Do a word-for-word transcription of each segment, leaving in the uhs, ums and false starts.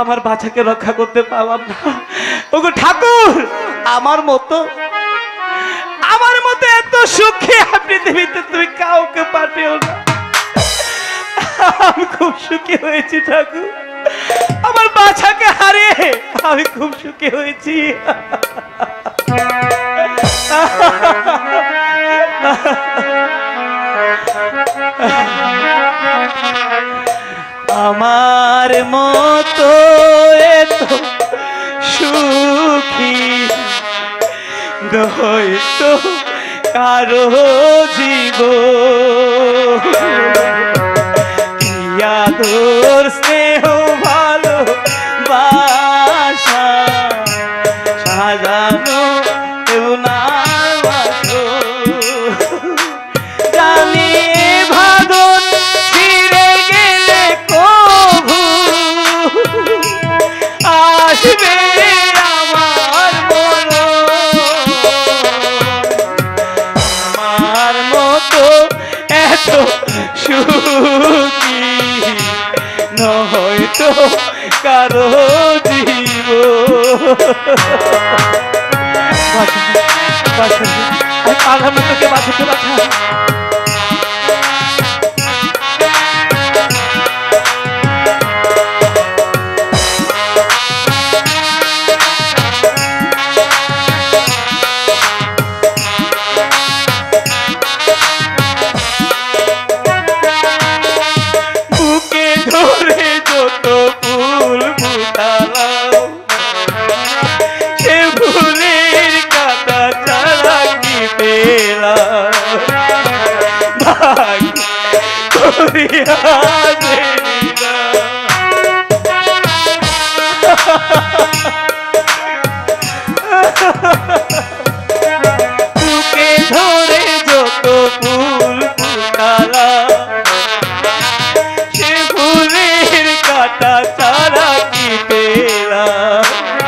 আমার বাচ্চাকে রক্ষা করতে পারলাম না। ওগো ঠাকুর, আমার মতো আমার মতো এত সুখী পৃথিবীতে তুমি কাউকে পাঠিও না। আমি খুব সুখী হয়েছি ঠাকুর, আমার বাচ্চাকে হারিয়ে আমি খুব সুখী হয়েছি। আমার মতো এত সুখী নয়তো কারো জীবন। আদর স্নেহ ভালো বাসা সাজানো উনার বাসর। জানি ভাদন ছিঁড়ে গেলে কভু আসবে আমার মন। আমার মতো এত সুখী নয়তো কারো জীব। আমি পারলাম না তোকে বাঁচাতে বাঁচা। বুকে ধরে যত ফুল ফুটালা সে ফুলের কাটা চারা কি পেলাম।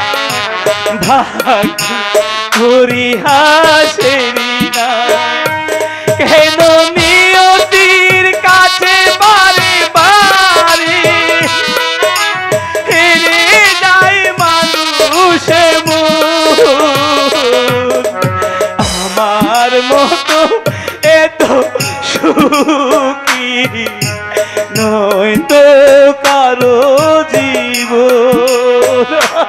ভাগ্য করি হাসেরি না কেন নিয়তির কাছে বারে বারে হেরে যায় মানুষে মন। আমার মতো এত সুখী নয়তো কারো জীবন।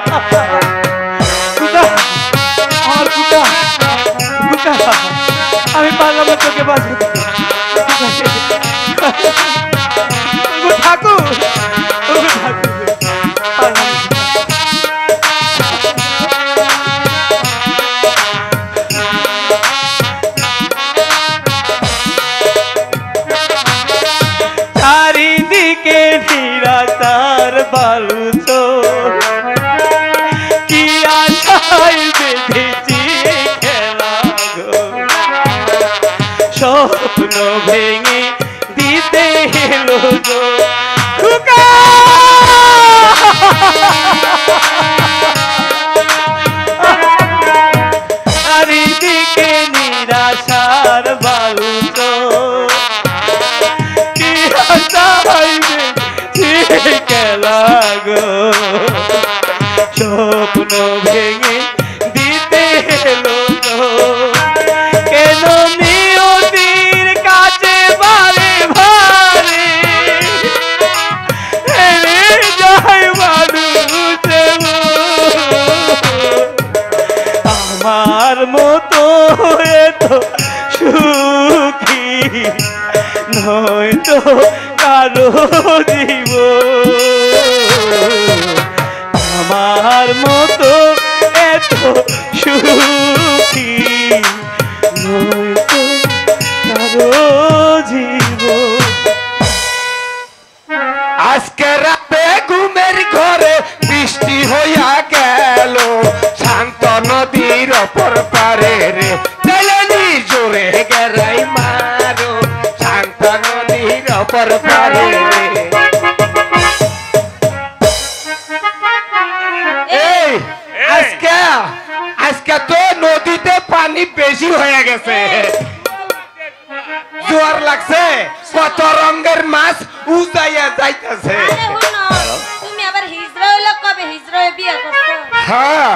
আমি পারলাম না তোকে বাঁচাতে ঠাকুর। চারিদিকে নিরাতার বালুচ কি আশায় বেঁধেছি খেলা গো। স্বপ্ন ভেঙে দিতে এলো গো খুকা। চারিদিকে নিরাশার বালুচ কি আশায় বেঁধেছি খেলা গো। স্বপ্ন ভেঙে দিতে এলো গো কেন নিয়তির কাছে বারে বারে হেরে যায় মানুষে মন। আমার মতো এত সুখী নয়তো কারো জীবন। আমার মতো এত সুখী নয়তো কারো জীবন। আজকে রাতে ঘুমের ঘরে বৃষ্টি হইয়া গেল শান্ত নদীর অপর পারে রে জোরে গেরাই মারো শান্ত নদীর অপর পারে রে। আজকে আজকে তো নদীতে পানি বেশি হয়ে গেছে, জোয়ার লাগছে, কত রঙের মাছ উজাইয়া যাইতেছে। তুমি আবার হিজড়া হইলা রয়ে বিয়ে করছো হ্যাঁ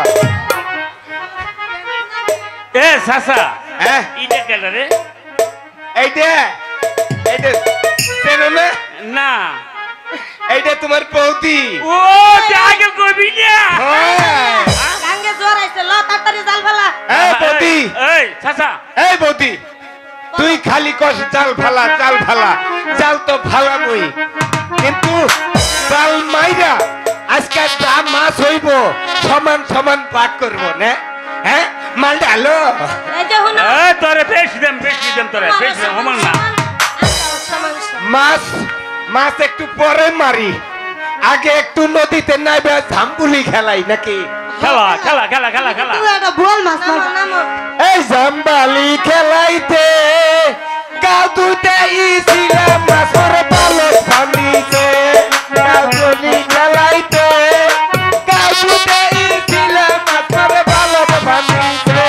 এ সাসা হ্যাঁ ইটা কেন রে এইটা এইটা চেনো না না এইটা তোমার বৌদি ও আগে কবি না হ্যাঁ গাঙ্গে জ্বর আইছে ল তাড়াতাড়ি জাল ফেলা এই বৌদি এই সাসা এই বৌদি তুই খালি কস জাল ফালা জাল ফালা জাল তো ফালা মুই কিন্তু জাল মাইরা আজকে যা মাছ হইব সমান সমান ভাগ করব না হ্যাঁ মাল ডালো এই যে হুনো এ তোরে বেশি দেম বেশি দেম তোরে বেশি দেম হমন না মাছ মাছ একটু পরে মারি আগে একটু নদীতে নাইবে ঝাম্বুলি খেলাই নাকি খেলা খেলা খেলা খেলা খেলা তুই একটা ভুল মাছ নামো মারছিস। নামো এই জাম্বালি খেলাইতে গাও দুতে ইছিলাম মাছর পালক ভাঙিতে গাউলি খেলাইতে গাও দুতে ইছিলাম মাছর পালক ভাঙিতে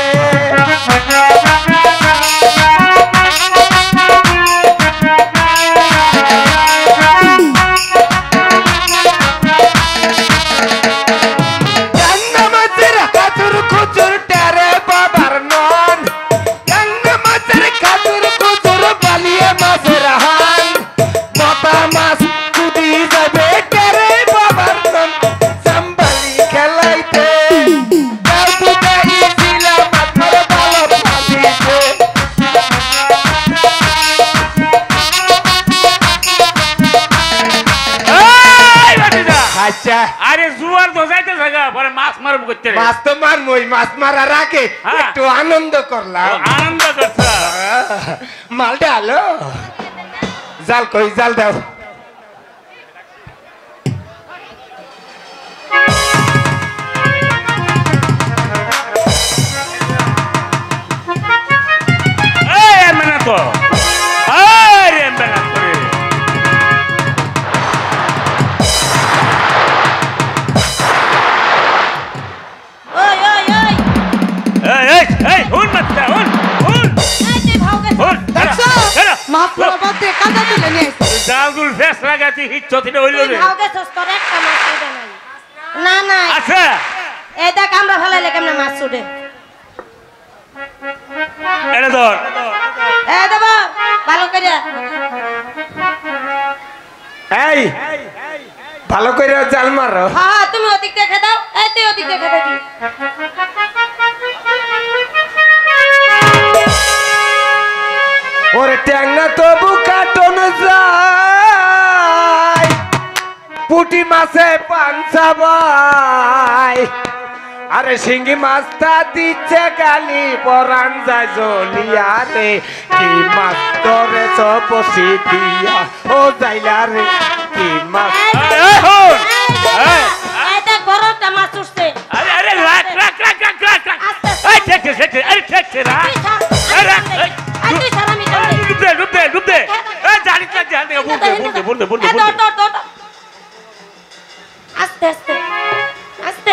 জান্না মাছের কাতুর কুচুর টারে বাবার নন জান্না মাছের কাতুর কুচুর বালিয়ে মাছের হান মতা মাছ কুদি যাবে টারে বাবার নন সাম্বালি খেলাইতে গাও দুটা ইছিলা মাথার বালক ভাঙিতে এই বাটিদা আচ্ছা আরে জুয়ার দজাইতে জায়গা পরে মাছ মারব করতে রে মাছ তো মারমই মাছ মারার আগে হ্যাঁ। একটু আনন্দ করলাম আনন্দ করছ মালটা আলো জাল কই জাল দাও এই এমনা তো আরে এমনা করে ওই ওই ওই এই এই এই হুন মাত্রা হুন হুন এই তুই ভাও গেছ হুন দেখছো? মাছ মারা বাদ দিয়ে কাঁদা তুলে নিয়ে আসছে। জালগুল ফেস লাগাতি হিচ্ছ থেকে হইল তুই রে ভাও গেছস তোর একটা মাছ ছুটে নাই না না আচ্ছা এই দেখ আমরা ফেলাইলে কেমনে মাছ ছুটে এটা ধর এই দেব ভালো করে এই ভালো করে জাল মারো হ্যাঁ হ্যাঁ তুমি ওদিক দেখে দাও এই তুই ওদিক দেখে দেখি ওরে ট্যাংনা তবু কাটন যায় পুটি মাছে পাঞ্চাবাই আরে শিঙ্গি মাছটা দিচ্ছে গালি পরান যায় জলিয়া রে কি মাছ ধরে চপসি দিয়া ও যাইলা রে কি মাছ এই হুন এই এই দেখ বড়টা মাছ উঠছে আরে আরে রাখ রাখ রাখ রাখ রাখ রাখ আস্তে এই ঠেক ঠেক ঠেক আরে ঠেক ঠেক রাখ তুই ছাড় এই রাখ এই আর তুই ছাড় আমি যাই ডুব দে ডুব দে ডুব দে এই জানি না জানি না বলতে বলতে বলতে বলতে এই বলতে দৌড়, দৌড়, দৌড়। আস্তে আস্তে আস্তে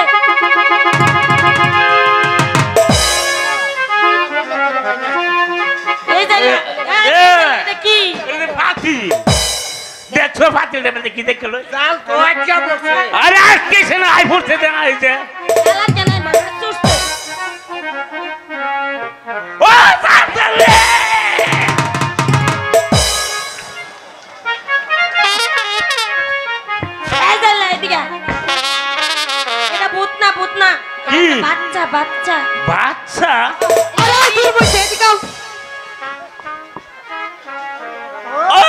এই যে এ, এই, এ। এটা কি এটা ফাঁকি দেখছো ফাঁকি দেবে কি দেখলো জাল তো আটকা বসে আরে আর কিছু না আই ফুটছে দেন আইছে খেলা কেন মাছ চুষছে ও সাতলে এই যে লাই দিগা এটা ভূত না ভূত না কি? বাচ্চা বাচ্চা বাচ্চা আরে দূর বসে এদিকে আও। ও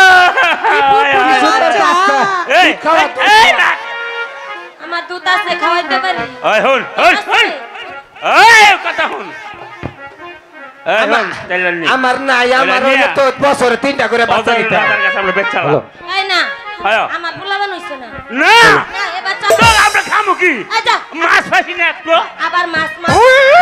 বাচ্চা। এই খাওয়া তো এই না আমার দুধ আছে খাওয়াইতে পারি ওই হুন হুন হুন ওই কথা হুন এই হুন তেলেন নি আমার নাই আমার হইলে তো বছরে তিনটা করে বাচ্চা বাচ্চা দিতে দাদার কাছে আমরা বেচা এই না আয়ো। আমার পোলাবান হইছে না না না এ বাচ্চা তো আমরা খামু কি আচ্ছা মাছ ফাসি না তো আবার মাছ মাছ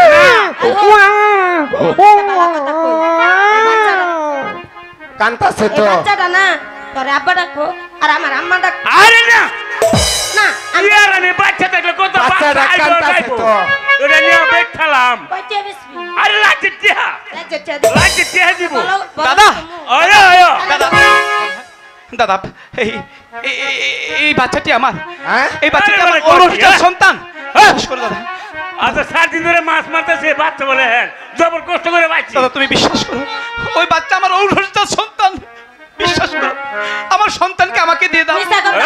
কান্তাছে এই তো বাচ্চাটা না তোরে আব্বা ডাকবো আর আমার আম্মা ডাক আরে না না আমি ইয়ার আমি বাচ্চা দেখলে কত বাচ্চাটা বাচ্চা আইবো কান্তাছে যাইবো তো। ওটা নিয়ে বেঠালাম কইতে বিসমি আরে লাগছে টিহা লাগছে টিয়া দে লাগছে টিহা দিব বলো- বলো দাদা তুমি। আয়ো আয়ো দাদা দাদা এই এ- এ- এ- এই বাচ্চাটি আমার হ্যাঁ এই বাচ্চাটি আরে আমার বলে ঔরসজাত হ্যাঁ? সন্তান হ্যাঁ? বিশ্বাস করো দাদা আচ্ছা সাত দিন ধরে মাছ মারতেছে বাচ্চা বলে হ্যাঁ জবর কষ্ট করে বাঁচছি দাদা তুমি বিশ্বাস করো ওই বাচ্চা আমার ঔরসজাত সন্তান বিশ্বাস করো আমার সন্তানকে আমাকে দিয়ে দাও মিথ্যা কথা।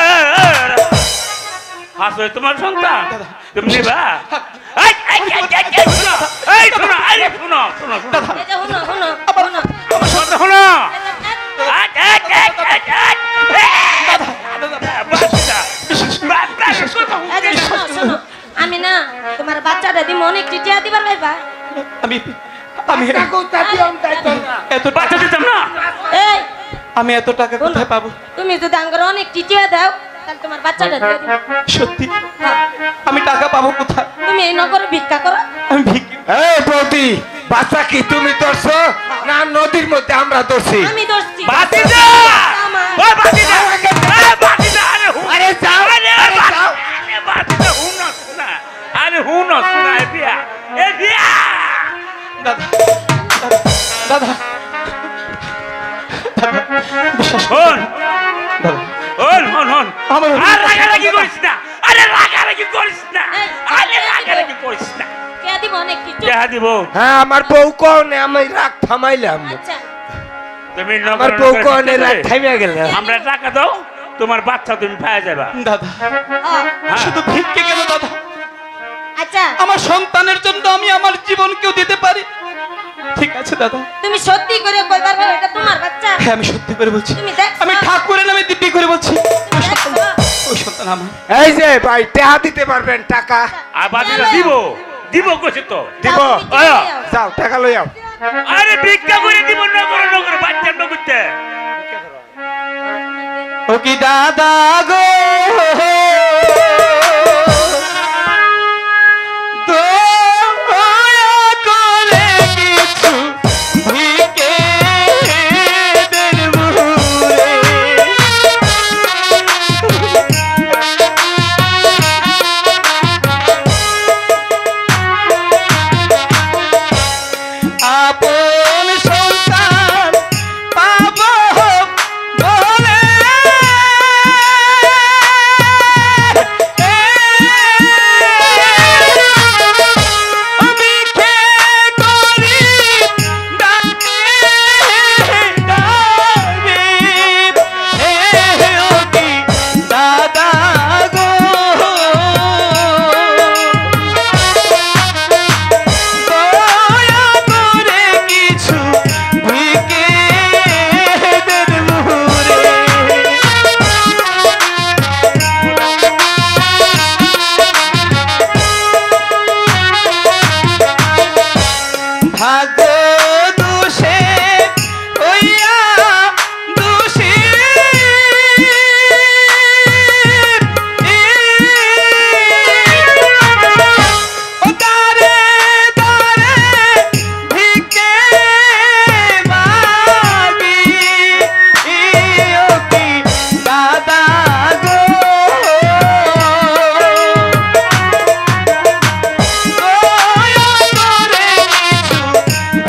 হাসো তোমার সন্তান দাদা। তুমি নেবা এই, এই, এই, এই, এই, শোনো, এই, শোনো, আরে শোনো, শোনো, শোনো। এই যে হুনো, হুনো, হুনো। আমার সন্তান, শোনো। এই যে, এই, এই, এই, এই, এই, এই। বাচ্চা, বা- বা- শোনো। এই যে শোনো, শোনো। আমি না তোমার বাচ্চাটা দিম অনেক টিটিয়া দিবার ভাইবা আমি আমি এত বাচ্চা দিতাম না এই আমি এত টাকা কোথায় পাবো তুমি যদি আঙ্গার অনেক টিটিয়া দাও তাহলে তোমার বাচ্চাটা দিয়ে দিবো সত্যি হ্যাঁ। আমি টাকা পাবো কোথায় তুমি এই নগরে ভিক্ষা করো আমি ভিক্ষি এই বৌদি বাচ্চা কি তুমি ধরছো না নদীর মধ্যে আমরা ধরছি আমি দোষী বাতিজা! ওই বাতিজা! এই বাতিজা! আরে হুন- আরে যাও, আরে আরে বাতি- যাও। আরে বাতিজা, হুনস না। আরে হুনস না, এ বিয়া। এ বিয়া! দাদা দাদা দাদা বিশ্বাস করো। হুন, দাদা হুন, হুন, হুন। আমার- আর রাগারাগি করিস না। আরে রাগারাগি করিস না। এই, আরে এই, রাগারাগি করিস না। কে দিব অনেক কিছু দেহা দিব। হ্যাঁ আমার বউ কনে আমি রাগ থামাইলাম আচ্ছা তুমি আমার নগর বউ নগর কনে ভিক্ষা রাগ করে থামিয়া গেল আমরা টাকা দাও তোমার বাচ্চা তুমি পাওয়া যাবা দাদা হ্যাঁ। হ্যাঁ। শুধু ভিক্ষে কেন দাদা আচ্ছা আমার সন্তানের জন্য আমি আমার জীবনকেও দিতে পারি ঠিক আছে দাদা তুমি সত্যি করে কইবার ভাই এটা তোমার বাচ্চা হ্যাঁ আমি সত্যি করে বলছি তুমি দেখছো? আমি ঠাকুরের নামে দিব্যি করে বলছি ওই দেখছো? সন্তান ওই সন্তান আমার এই যে ভাই টাকা দিতে পারবেন টাকা আর বাচ্চাটা দিব দিব কইছে তো দিব তাও তুমি দিয়ে আয়া। দাও। যাও টাকা লই আও আরে ভিক্ষা করে দিব নগর নগর বাচ্চা নগরতে ও কি দাদা গো দয়া করে কিছু ভিক্ষে দেন মুহুরে। আপন সন্তান পাবো বলে আমি কে করি ডাকে ডাকে হে অতি দাদা গো দয়া করে কিছু ভিকে দেন মুহুরে। ভাগ্য দোষে হইয়া দোষী ও তারে তারে ভিকে মাগি ও কি দাদা গো দয়া করে কিছু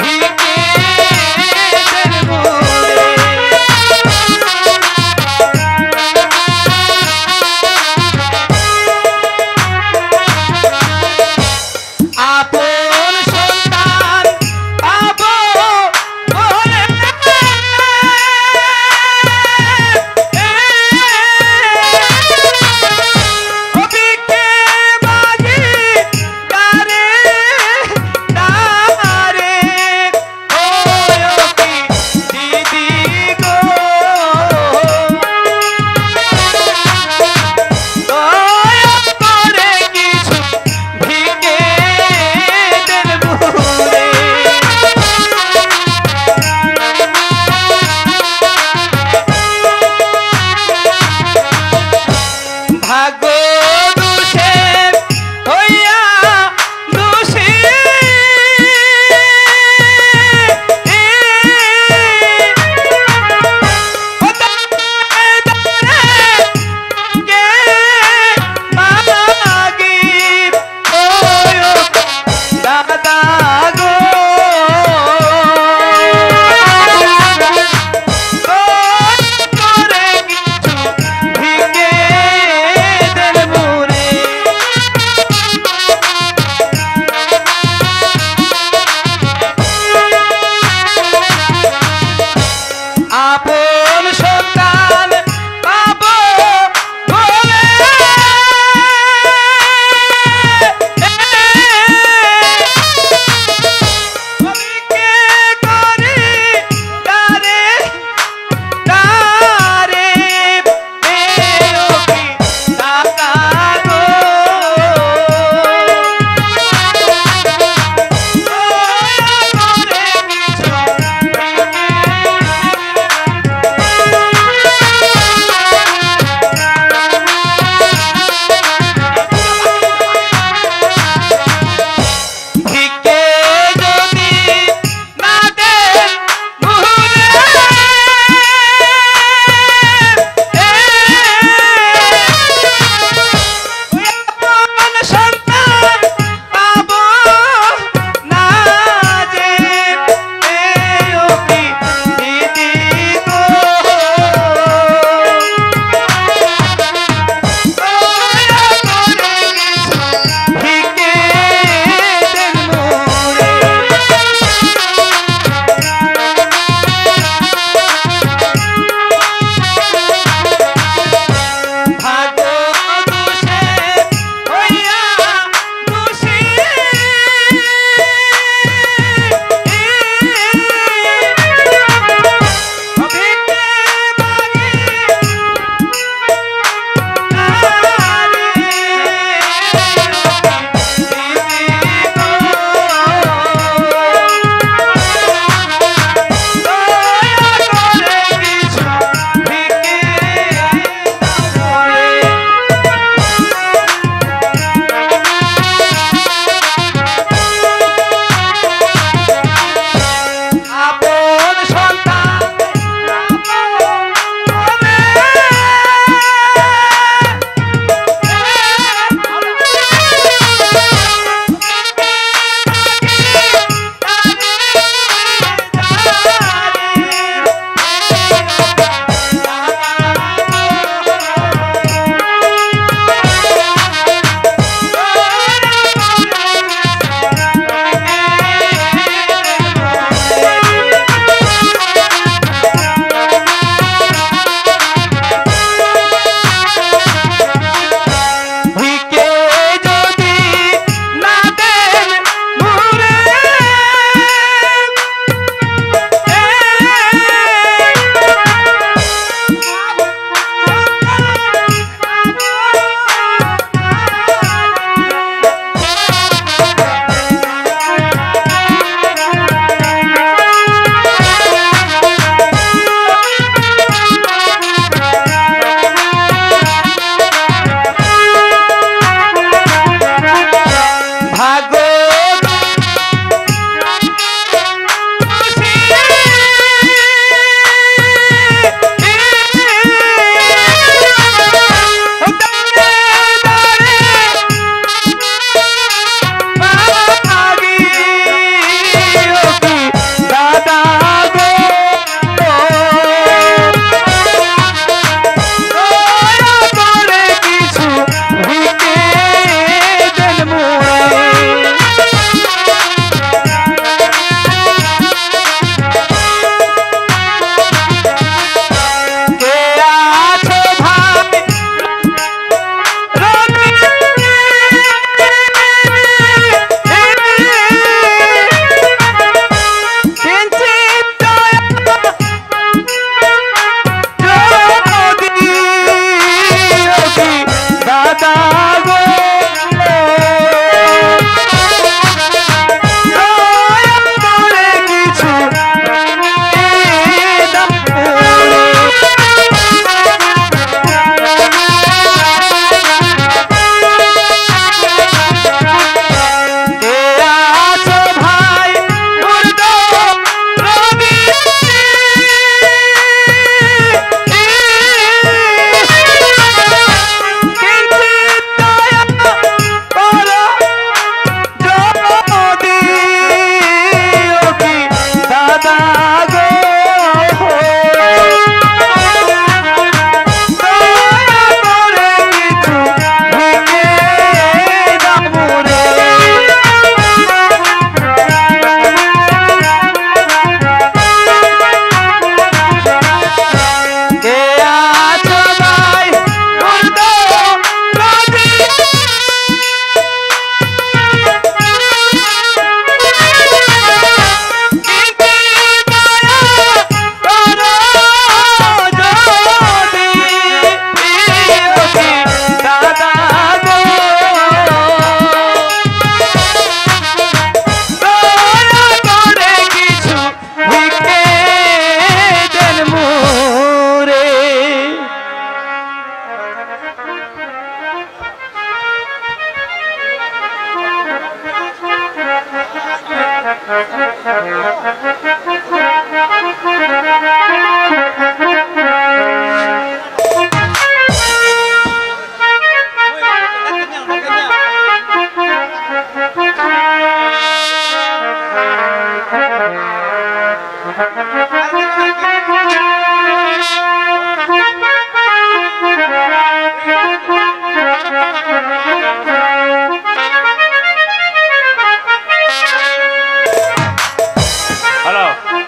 হ্যালো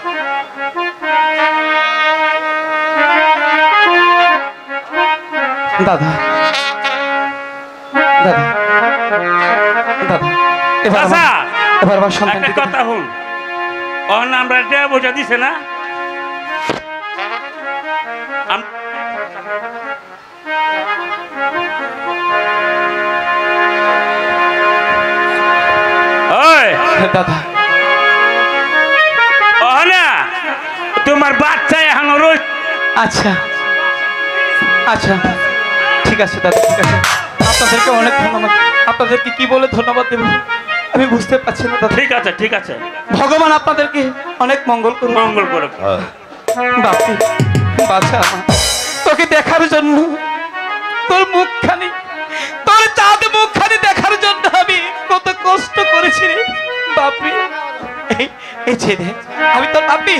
দাদা দাদা দাদা এবার চাচা আমার- এবার আমার সন্তান একটা কথা শুন ও আমরা এটা বোঝা দিছে না আম- ওই দাদা ও না তোমার বাচ্চা এখনো রয়েছে আচ্ছা আচ্ছা ঠিক আছে দাদা ঠিক আছে আপনাদেরকে অনেক ধন্যবাদ আপনাদেরকে কি বলে ধন্যবাদ দেব আমি বুঝতে পারছি না দাদা ঠিক আছে ঠিক আছে ভগবান আপনাদেরকে অনেক মঙ্গল করুন মঙ্গল করে বাপি বাছা আমার তোকে দেখার জন্য তোর মুখখানি তোর চাঁদ মুখখানি দেখার জন্য আমি কত কষ্ট করেছি রে বাপি এই এই ছেলে আমি তোর বাপি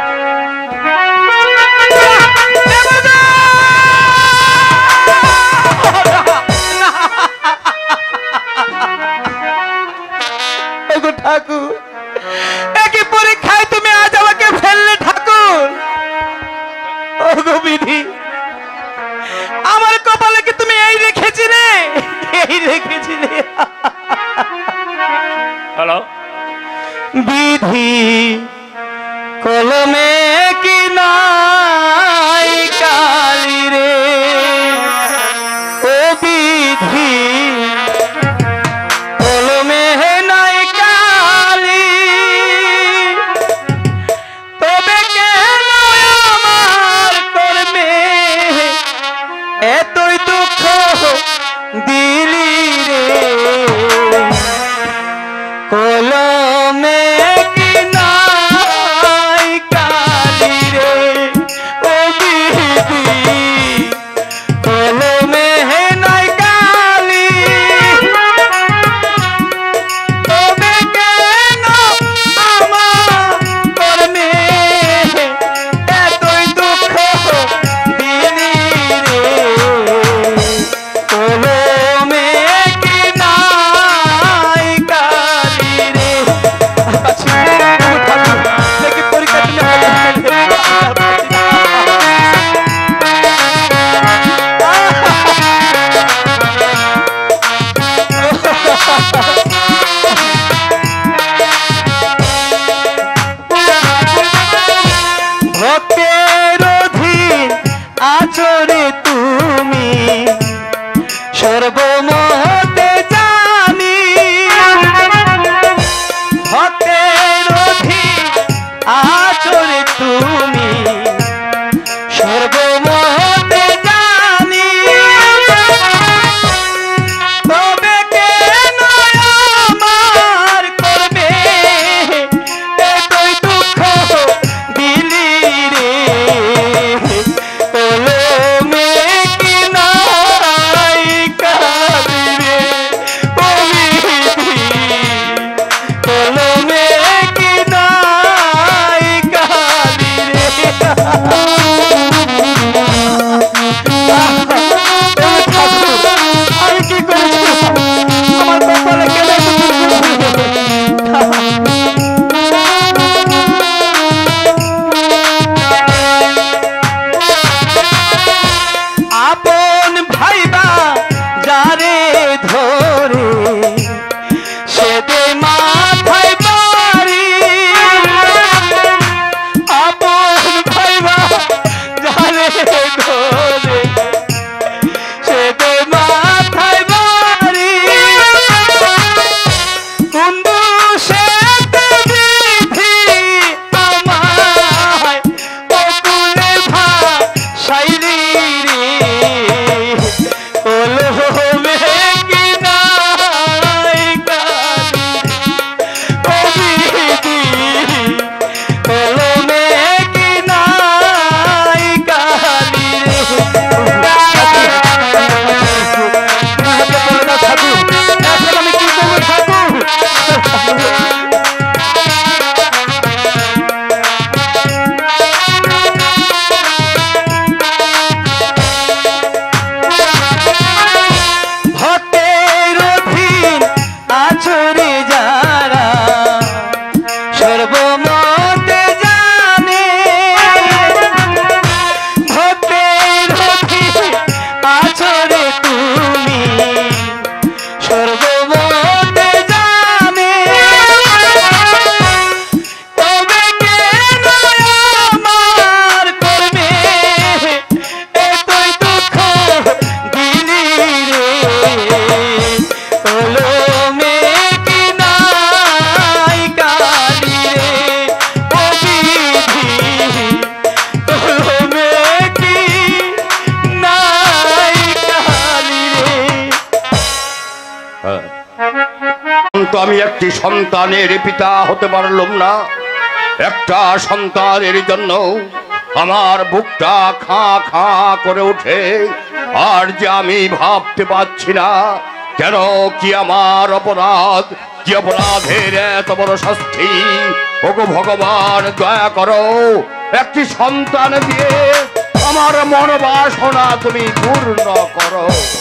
ওগো ঠাকুর একই পরীক্ষায় তুমি আজ আমাকে ফেললে ঠাকুর ওগো বিধি আমার কপালে কি তুমি এই রেখেছিলে এই রেখেছিলে হ্যালো বিধি কলমে কি নাই কালি রে ও বিধি কলমে নাই কালি তবে কেন আমার কর্মে এতই দুঃখ দিলি রে কলমে কি নাই কালি রে ও বিধি কলমে নাই কালি তবে কেন আমার কর্মে এতই দুঃখ দিলি রে কলমে কি নাই কালি রে আচ্ছা ঠাকুর দেখি পরীক্ষা দিলে ভক্তের অধীন আচরে তুমি সর্বমতে জানি ভক্তের অধীন আচরে তুমি সর্বমতে জানি তবে কেন আমার করবে এতই দুঃখ দিলি রে কলমে কি নাই কালি রে ও বিধি কলমে কি নাই কালি রে আমি কি করেছি আমার কপালে কেন এত আপন ভাইবা যারে ধরে সে দে মাথায় বাড়ি আপন ভাইবা যারে ধরে সে দে মাথায় বাড়ি কুন্দু সে বিধি আমায় অকুলে ভাসাইলি রে কলমে কি নাই কালি পর্যন্ত আমি একটি সন্তানের পিতা হতে পারলাম না। একটা সন্তানের জন্য আমার বুকটা খাঁ খাঁ করে ওঠে। আর যে আমি ভাবতে পারছি না কেন, কি আমার অপরাধ, কি অপরাধের এত বড় শাস্তি। ওগো ভগবান, দয়া করো, একটি সন্তান দিয়ে আমার মনোবাসনা তুমি পূর্ণ করো।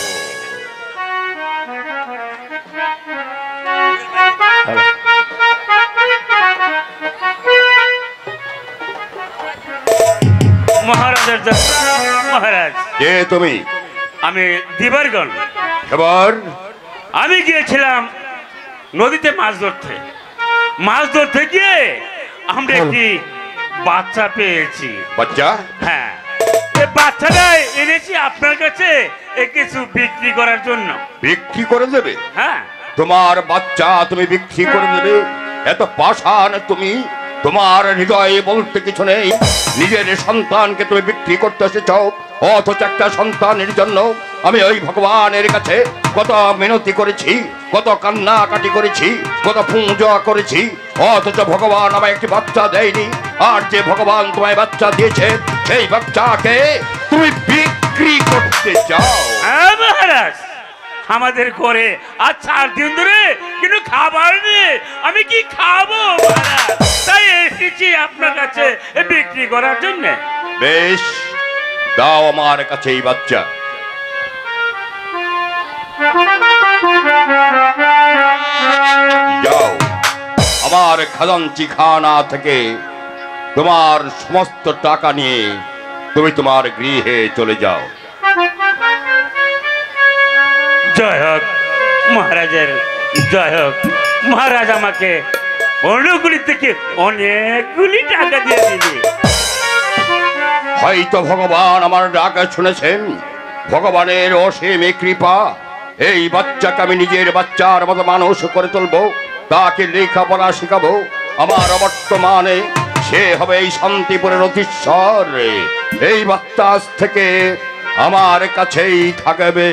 মহারাজের দরবার। মহারাজ, কে তুমি? আমি দিবারগণ। এবার আমি গিয়েছিলাম নদীতে মাছ ধরতে। মাছ ধরতে গিয়ে আমরা একটি বাচ্চা পেয়েছি। বাচ্চা? হ্যাঁ, এই বাচ্চাটা এনেছি আপনার কাছে এ কিছু বিক্রি করার জন্য। বিক্রি করে দেবে? হ্যাঁ। তোমার বাচ্চা তুমি বিক্রি করে দেবে? এত পাষাণ তুমি! তোমার হৃদয়ে বলতে কিছু নেই। নিজের সন্তানকে তুমি বিক্রি করতে এসেছ, অথচ একটা সন্তানের জন্য আমি ওই ভগবানের কাছে কত মিনতি করেছি, কত কান্নাকাটি করেছি, কত পূজা করেছি, অথচ ভগবান আমায় একটি বাচ্চা দেয়নি। আর যে ভগবান তোমায় বাচ্চা দিয়েছে সেই বাচ্চাকে তুমি বিক্রি করতে চাও? হ্যাঁ মহারাজ, আমাদের ঘরে আর চার দিন ধরে কিন্তু খাবার নেই। আমি কি খাবো মহারাজ? তাই এসেছি আপনার কাছে বিক্রি করার জন্য। বেশ, দাও আমার কাছে এই বাচ্চা। যাও, আমার খাজাঞ্চি খানা থেকে তোমার সমস্ত টাকা নিয়ে তুমি তোমার গৃহে চলে যাও। জয় হোক মহারাজের, জয় হোক। মহারাজ আমাকে অন্যগুলি থেকে অনেকগুলি টাকা দিয়ে দিবি। হয়তো ভগবান আমার ডাক শুনেছেন। ভগবানের অসীম কৃপা, এই বাচ্চাকে আমি নিজের বাচ্চার মতো মানুষ করে তুলবো, তাকে লেখাপড়া শেখাবো। আমার বর্তমানে সে হবে এই শান্তিপুরের অধীশ্বর। এই বাচ্চা আজ থেকে আমার কাছেই থাকবে।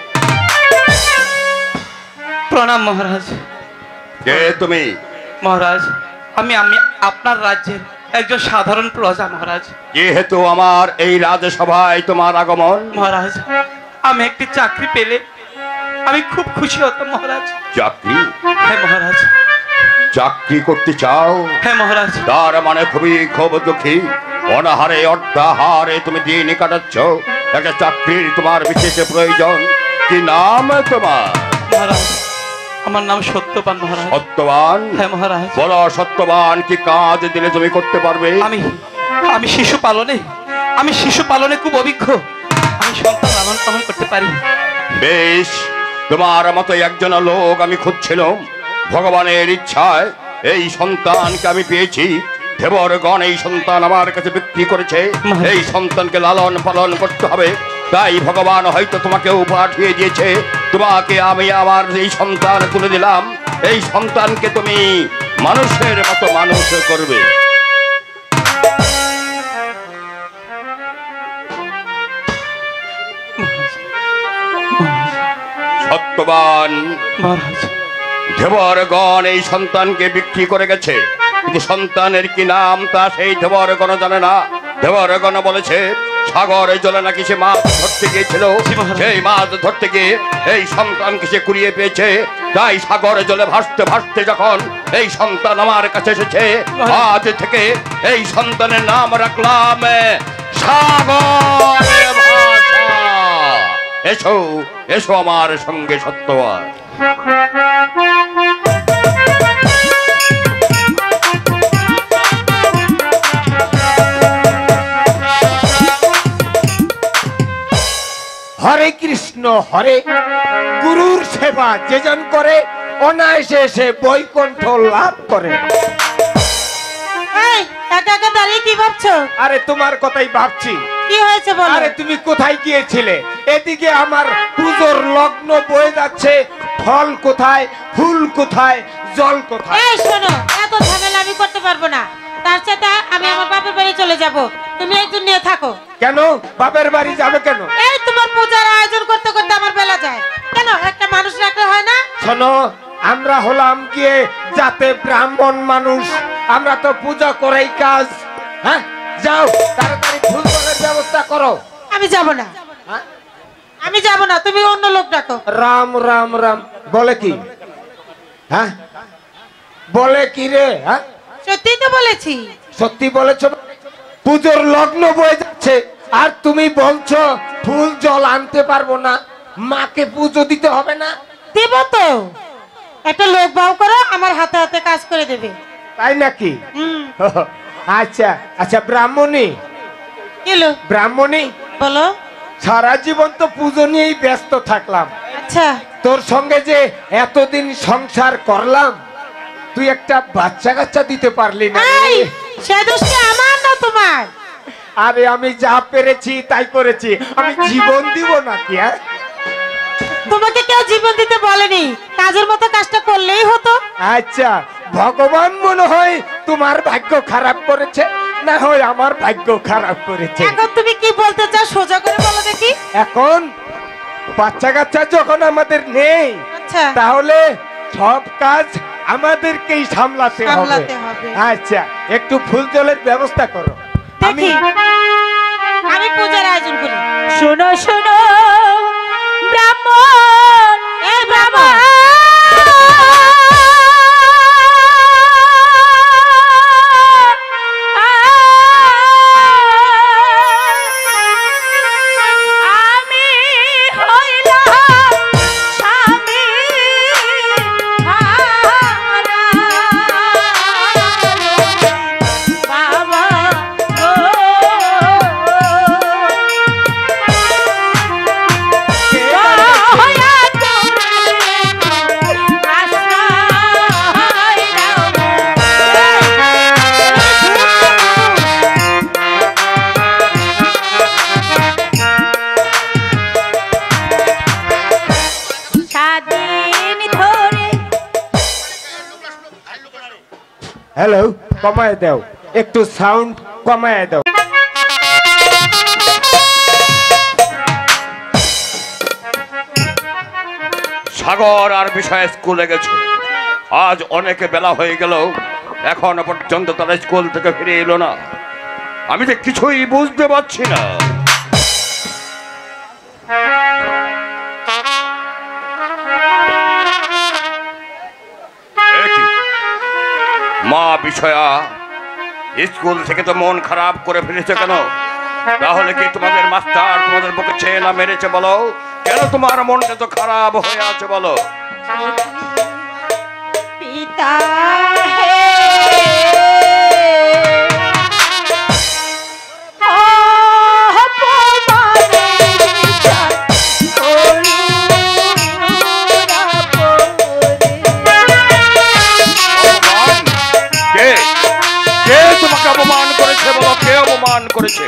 প্রণাম মহারাজ। কে তুমি? মহারাজ, আমি আমি আপনার রাজ্যের একজন সাধারণ প্রজা মহারাজ। যেহেতু আমার এই রাজসভায় তোমার আগমন, মহারাজ, আমি একটি চাকরি পেলে আমি খুব খুশি হতাম মহারাজ। চাকরি? হ্যাঁ মহারাজ। চাকরি করতে চাও? হ্যাঁ মহারাজ। তার মানে খুবই খুব দুঃখী। অনাহারে অর্ধাহারে তুমি দিন কাটাচ্ছ, একটা চাকরির তোমার বিশেষ প্রয়োজন। কি নাম তোমার? মহারাজ, আমার নাম সত্যবান মহারাজ। সত্যবান? হ্যাঁ মহারাজ। বলো সত্যবান, কি কাজ দিলে তুমি করতে পারবে? আমি আমি শিশু পালনে আমি শিশু পালনে খুব অভিজ্ঞ। আমি সন্তান লালন পালন করতে পারি। বেশ, তোমার মতো একজন লোক আমি খুঁজছিলাম। ভগবানের ইচ্ছায় এই সন্তানকে আমি পেয়েছি। দেবরগণ এই সন্তান আমার কাছে বিক্রি করেছে। এই সন্তানকে লালন পালন করতে হবে, তাই ভগবান হয়তো তোমাকে পাঠিয়ে দিয়েছে। তোমাকে আমি আমার এই সন্তান তুলে দিলাম। এই সন্তানকে তুমি মানুষের মতো মানুষ করবে। সত্যবান, মহারাজ, দেবরগণ এই সন্তানকে বিক্রি করে গেছে, কিন্তু সন্তানের কি নাম তা সেই দেবরগণ জানে না। দেবরগণ বলেছে সাগরে জলে নাকি সে মাছ ধরতে গিয়েছিল। সেই মাছ ধরতে গিয়ে এই সন্তানকে সে কুড়িয়ে পেয়েছে। তাই সাগরে জলে ভাসতে ভাসতে যখন এই সন্তান আমার কাছে এসেছে, আজ থেকে এই সন্তানের নাম রাখলাম সাগর ভাষা। এসো এসো আমার সঙ্গে সত্যবান। হরে কৃষ্ণ হরে। গুরুর সেবা যেজন করে অনায়াসে সে বৈকুণ্ঠ লাভ করে। এই একা একা দাঁড়িয়ে কি ভাবছো? আরে তোমার কথাই ভাবছি। কি হয়েছে বলো? আরে তুমি কোথায় গিয়েছিলে? এদিকে আমার পুজোর লগ্ন বয়ে যাচ্ছে। ফল কোথায়, ফুল কোথায়, জল কোথায়? এই শোনো, এত ঝামেলা আমি করতে পারবো না। তার সাথে আমি আমার বাপের বাড়ি চলে যাব। তুমি একজন নিয়ে থাকো। কেন বাপের বাড়ি যাবে কেন? এই তোমার পূজার আয়োজন করতে করতে আমার বেলা যায়। কেন একটা মানুষ রাখলে হয় না? শোনো, আমরা হলাম গিয়ে যাতে ব্রাহ্মণ মানুষ, আমরা তো পূজা করাই কাজ। হ্যাঁ, যাও তাড়াতাড়ি ফুল জলের ব্যবস্থা করো। আমি যাব না, হ্যাঁ? আমি যাব না, তুমি অন্য লোক ডাকো। রাম রাম রাম বলে কি? হ্যাঁ, বলে কি রে? হ্যাঁ, সত্যি তো বলেছি। সত্যি বলেছো? পুজোর লগ্ন বয়ে যাচ্ছে আর তুমি বলছো ফুল জল আনতে পারবো না, মাকে পুজো দিতে হবে না? দেব তো, একটা লোক বাউ করো, আমার হাতে হাতে কাজ করে দেবে। তাই নাকি? হুম, আচ্ছা আচ্ছা, ব্রাহ্মণী এলো ব্রাহ্মণী, বলো। সারা জীবন তো পুজো নিয়েই ব্যস্ত থাকলাম, আচ্ছা, তোর সঙ্গে যে এতদিন সংসার করলাম, তুই একটা বাচ্চা কাচ্চা দিতে পারলি না? এই, সে দোষটা আমার না তোমার। আরে আমি যা পেরেছি তাই করেছি, আমি জীবন দিব নাকি? হ্যাঁ, তোমাকে কেউ জীবন দিতে বলেনি, কাজের মতো কাজটা করলেই হতো। আচ্ছা, ভগবান মনে হয় তোমার ভাগ্য খারাপ করেছে, না হয় আমার ভাগ্য খারাপ করেছে। এখন তুমি কি বলতে চাও সোজা করে বলো দেখি। এখন বাচ্চা কাচ্চা যখন আমাদের নেই, আচ্ছা, তাহলে সব কাজ আমাদেরকেই সামলাতে হবে। সামলাতে হবে। আচ্ছা, একটু ফুল জলের ব্যবস্থা করো। আমি দেখি আমি পূজার আয়োজন করি। শোনো শোনো ব্রাহ্মণ, এই ব্রাহ্মণ, আমি হইলাম স্বামী হারা বাবা গো, দয়া করে আশ্রয় দাও। স্বাধীন ধরে হ্যালো, কমায় দাও, একটু সাউন্ড কমায় দাও। সাগর আর বিষয়ে স্কুলে গেছে। আজ অনেকে বেলা হয়ে গেল, এখনো পর্যন্ত তারা স্কুল থেকে ফিরে এলো না। আমি যে কিছুই বুঝতে পারছি না। এ কি? মা বিষয়া স্কুল থেকে তো মন খারাপ করে ফেলেছে কেন? তাহলে কি তোমাদের মাস্টার তোমাদের বকেছে না মেরেছে বলো? কেন তোমার মনটা তো খারাপ হয়ে আছে বলো? পিতা হে অপমান? কে কে তোমাকে অপমান করেছে বলো? কে অপমান করেছে?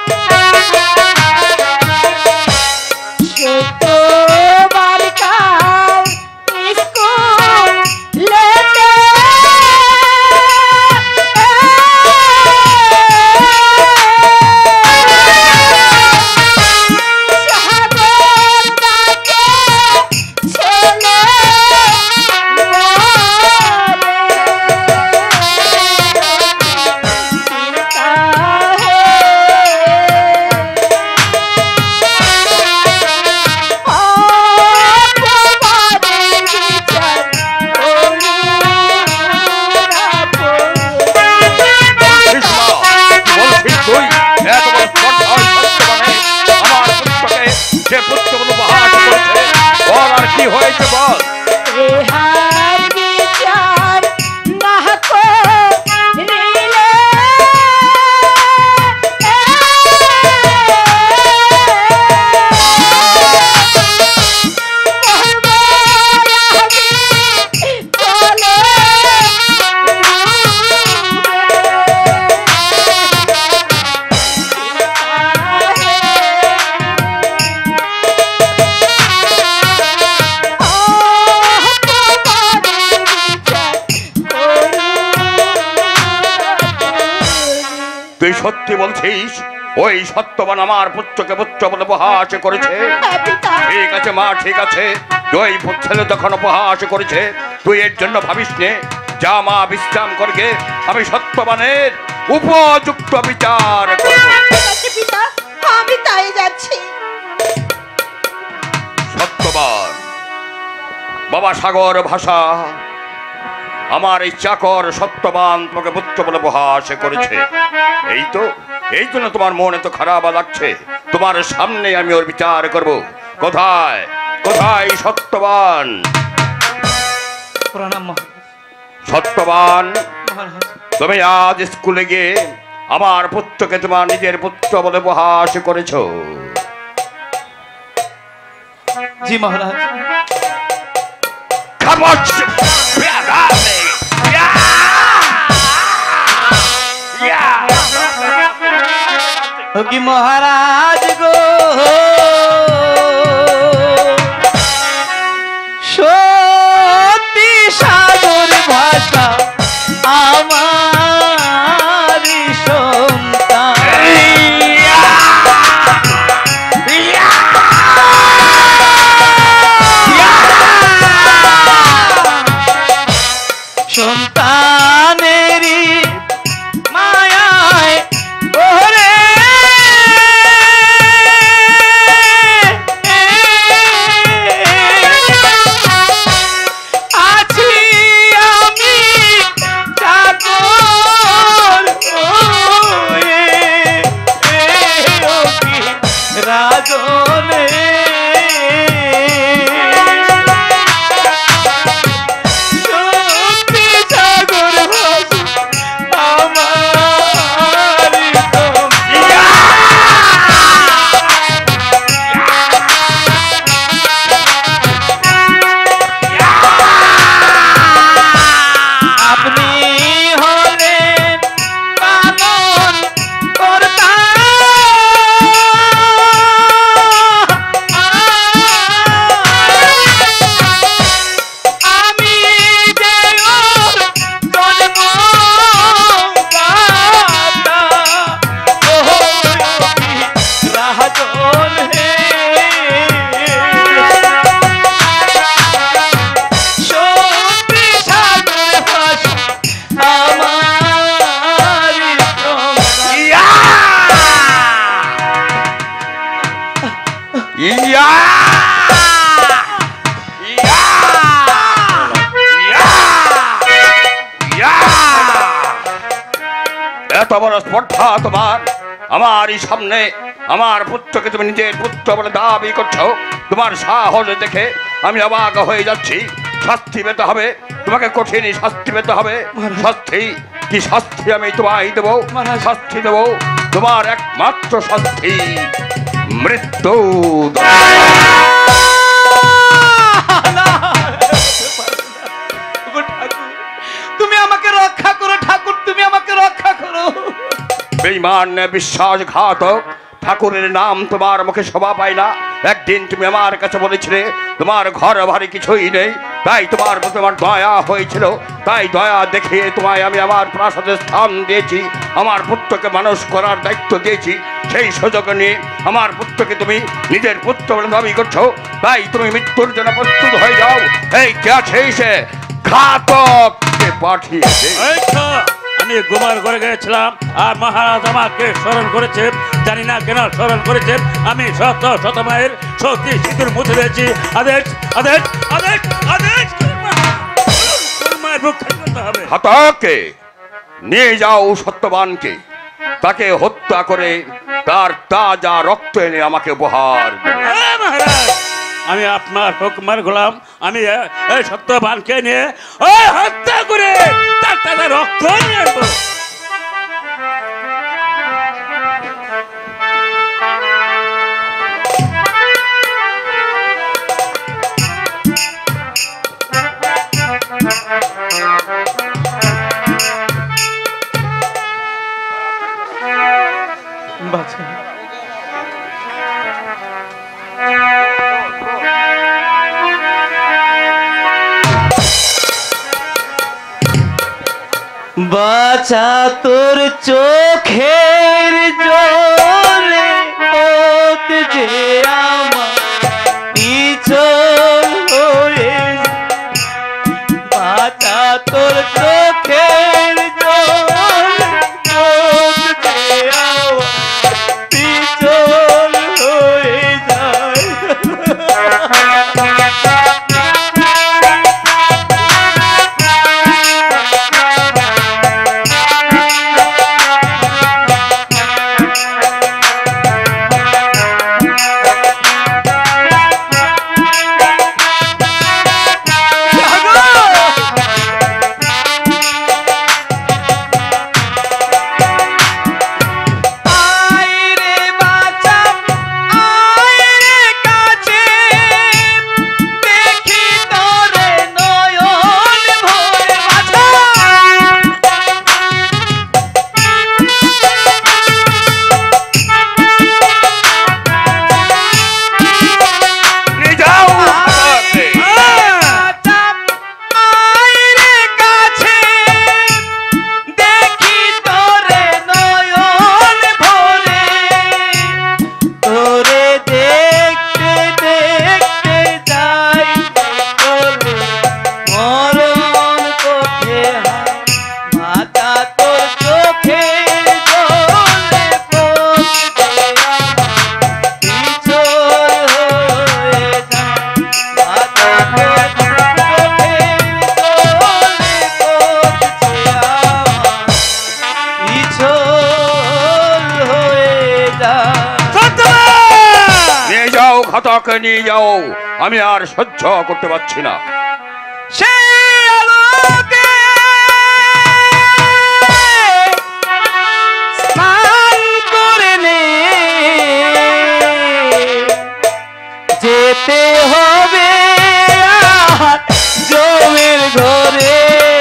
যে পুত্রগুলো উপহাস করেছে, বল আর কি হয়েছে বল? তুই সত্যি বলছিস? ওই সত্যবান আমার পুত্রকে পুত্র বলে উপহাস করেছে? ঠিক আছে মা, ঠিক আছে, দুই ছেলে যখন উপহাস করেছে তুই এর জন্য ভাবিস নে। যা মা, বিশ্রাম করগে, আমি সত্যবানের উপযুক্ত বিচার করব। ঠিক আছে পিতা, আমি তাই যাচ্ছি। সত্যবান বাবা সাগর ভাষা, আমার এই চাকর সত্যবান তোমাকে পুত্র বলে উপহাস করেছে। এই তো এই জন্য তোমার মন এত খারাপ লাগছে। তোমার সামনে আমি ওর বিচার করব। কোথায় কোথায় সত্যবান? প্রণাম মহারাজ। সত্যবান, মহারাজ তুমি আজ স্কুলে গিয়ে আমার পুত্রকে তোমার নিজের পুত্র বলে উপহাস করেছো। জি মহারাজ। খামোশ! কি মহারাজ গো, সত্যি সাগর ভাষা আমার সন্তান। সন্তানেরই মায়ায় ওরে আছি আমি চাকর হয়ে, রাজনে সত্যি সাগর ভাষা আমার আপনি হলেন পালন কর্তা, আমি যে ওর জন্মদাতা, ও রাজন হে, সত্যি সাগর ভাষা আমার ইয়া! ইয়া! ইয়া! ইয়া! এত বড় স্পর্ধা তোমার আমার এই সামনে আমার পুত্রকে তুমি নিজের পুত্র বলে দাবি করছো। তোমার সাহস দেখে আমি অবাক হয়ে যাচ্ছি। শাস্তি পেতে হবে, তোমাকে কঠিন শাস্তি পেতে হবে। শাস্তি কি শাস্তি আমি তোমায় দেবো? মহারাজ। শাস্তি দেবো, তোমার একমাত্র শাস্তি মৃত্যু। তুমি আমাকে রক্ষা করো ঠাকুর, তুমি আমাকে রক্ষা করো। বেঈমান বিশ্বাসঘাতক, ঠাকুরের নাম তোমার মুখে শোভা পায় না। একদিন তুমি আমার কাছে বলেছিলে তোমার ঘর বাড়ি কিছুই নেই, তাই তোমার প্রতি আমার দয়া হয়েছিল। তাই দয়া দেখিয়ে তোমায় আমি আমার প্রাসাদে স্থান দিয়েছি, আমার পুত্রকে মানুষ করার দায়িত্ব দিয়েছি। সেই সুযোগ নিয়ে আমার পুত্রকে তুমি নিজের পুত্র বলে দাবি করছো। তাই তুমি মৃত্যুর জন্য প্রস্তুত হয়ে যাও। এই কে আছে সে ঘাতককে পাঠিয়েছে। এই তো, আমি ঘুমার ঘরে গেছিলাম আর মহারাজ আমাকে স্মরণ করেছেন। জানি না কেন স্মরণ করেছেন। আমি শত শত মায়ের সত্যি সিঁদুর মুছে দিয়েছি। আদেশ আদেশ আদেশ আদেশ কোন মায়ের বুক খালি করতে হবে? ঘাতককে নিয়ে যাও সত্যবানকে, তাকে হত্যা করে তার তাজা রক্ত এনে আমাকে উপহার দেবে। হ্যাঁ, মহারাজ, আমি আপনার হুকুমের গোলাম। আমি এ- এই সত্যবানকে নিয়ে ওই হত্যা করে তার তাজা রক্ত নিয়ে আসবো। বাছা, বাছা তোর চোখের জলে পথ যে আমার পিছল তোর চোখের জল পড়ছে আমার পিছল হয়ে যায়। ঘটককে নিয়ে যাও, আমি আর সহ্য করতে পারছি না। সেই আলোকে স্নান করে নে, যেতে হবে আর জমের ঘরে।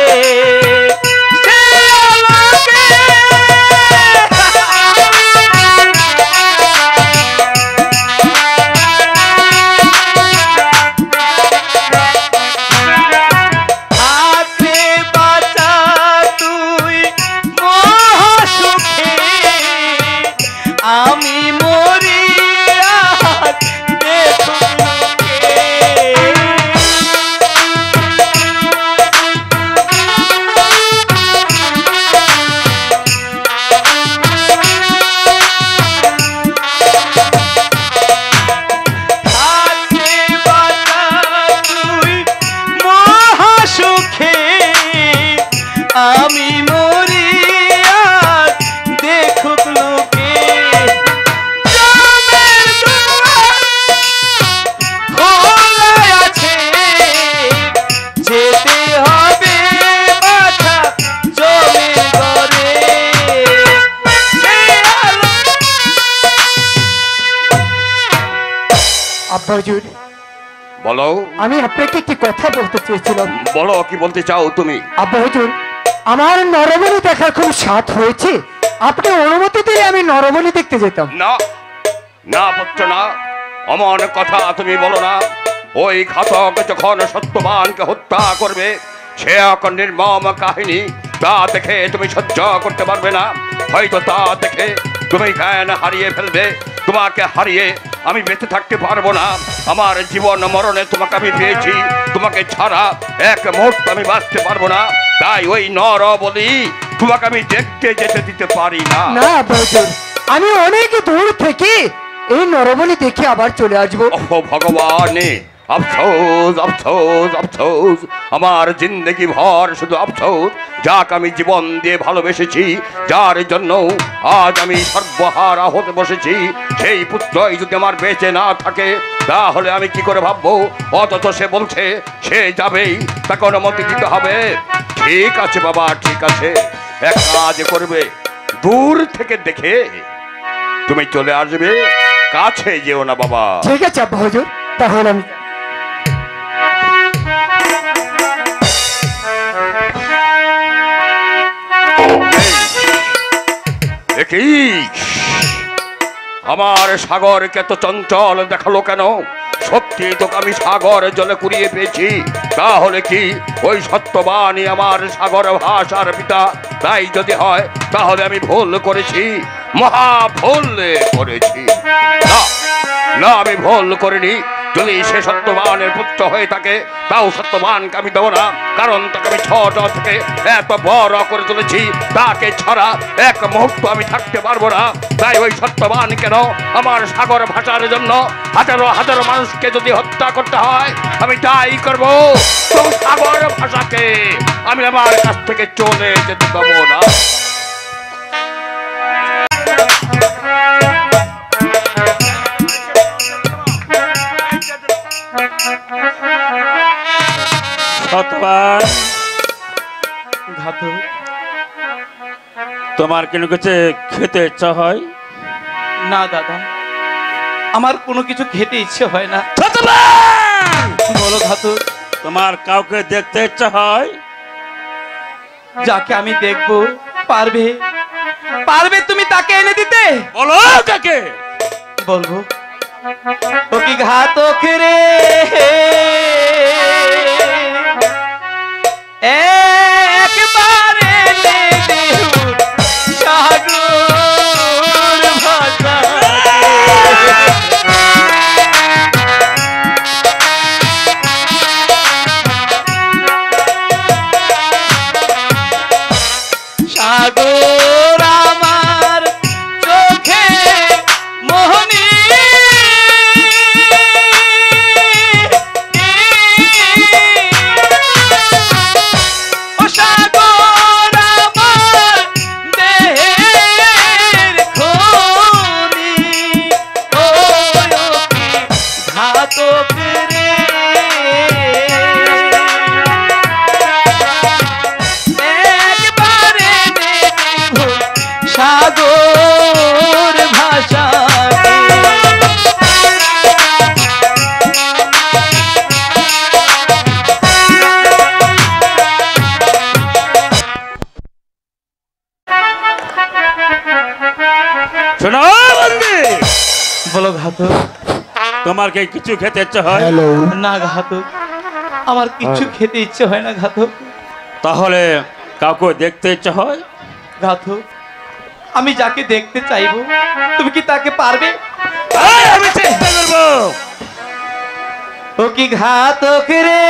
আমি মরি আর দেখো মহাসুখে আমি মরি আর দেখুক লোকে। যেতে হবে মাথা জমে ঘরে। আব্বা হুজুর, বলো। আমি আপনাকে একটি কথা বলতে চেয়েছিলাম। বলো, কি বলতে চাও তুমি? আব্বা হুজুর, আমার নরবলি দেখার খুব স্বাদ হয়েছে, আপনি অনুমতি দিলে আমি নরবলি দেখতে যেতাম। না না পুত্র না, অমন কথা তুমি বলো না। ওই ঘাতক যখন সত্যবানকে হত্যা করবে, সে এক নির্মম কাহিনী, তা দেখে তুমি সহ্য করতে পারবে না। হয়তো তা দেখে তুমি জ্ঞান হারিয়ে ফেলবে। তোমাকে হারিয়ে আমি বেঁচে থাকতে পারবো না। আমার জীবন মরণে তোমাকে আমি পেয়েছি, তোমাকে ছাড়া এক মুহূর্ত আমি বাঁচতে পারবো না। তাই ওই নর বলি তোমাকে আমি দেখতে যেতে দিতে পারি না। না আব্বা হুজুর, আমি অনেক দূর থেকে এই নরবলি দেখে আবার চলে আসবো। ওহ ভগবান, আফসোস আফসোস আফসোস, আমার জিন্দগি ভর শুধু আফসোস। যাক আমি জীবন দিয়ে ভালোবেসেছি, যার জন্য আজ আমি সর্বহারা হতে বসেছি, সেই পুত্রই যদি আমার বেঁচে না থাকে তাহলে আমি কি করে ভাববো? অথচ সে বলছে সে যাবেই, তাকে অনুমতি দিতে হবে। ঠিক আছে বাবা, ঠিক আছে, এক কাজ করবে, দূর থেকে দেখে তুমি চলে আসবে, কাছে যেও না বাবা। ঠিক আছে আব্বা হুজুর, তাহলে আমি আমার সাগরকে তো চঞ্চল দেখালো কেন? সত্যি তোকে আমি সাগর জলে কুড়িয়ে পেয়েছি, তাহলে কি ওই সত্যবানই আমার সাগর ভাষার পিতা? তাই যদি হয় তাহলে আমি ভুল করেছি, মহা ভুল করেছি। না না, আমি ভুল করিনি। যদি সে সত্যবানের পুত্র হয়ে থাকে তাও সত্যবানকে আমি দেবো না, কারণ তাকে আমি ছোট থেকে এত বড় করে তুলেছি, তাকে ছাড়া এক মুহূর্ত আমি থাকতে পারবো না। তাই ওই সত্যবান কেন আমার সাগর ভাষার জন্য হাজারো হাজারো মানুষকে যদি হত্যা করতে হয় আমি তাই করবো। তো সাগর ভাষাকে আমি আমার কাছ থেকে চলে যেতে দেবো না। সত্যবান, ঘাতক, তোমার কেন কিছু খেতে ইচ্ছা হয়? না দাদা, আমার কোনো কিছু খেতে ইচ্ছে হয় না। সত্যবান, বলো ঘাতক। তোমার কাউকে দেখতে ইচ্ছা হয়? যাকে আমি দেখবো পারবে পারবে তুমি তাকে এনে দিতে? বলো কাকে? বলবো। ও কি ঘাতক রে, একবারে এনে দেউর সাগর ভাষা। সাগর আমার চোখে মোহনী, ও সাগর আমার দেহের খনি, ও কি ঘাতক রে, সাগর ভাষা। শোনো বন্দি, বলো ঘাতক। তোমার কি কিছু খেতে ইচ্ছা হয়? না ঘাতক, আমার কিছু খেতে ইচ্ছে হয় না ঘাতক। তাহলে কাউকে দেখতে ইচ্ছা হয়? ঘাতক, আমি যাকে দেখতে চাইবো তুমি কি তাকে পারবে? আয়, আমি চেষ্টা করবো। ও কি ঘাতক রে,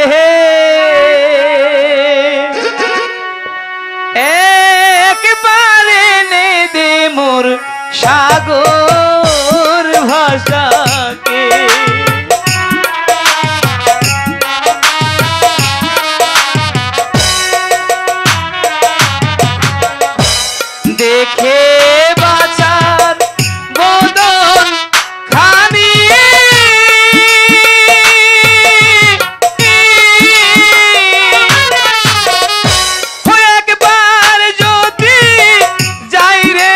একবারে নে দে মোর সাগর ভাষাকে। দেখে বাঁচার বদন খানি, একবার যদি যাই রে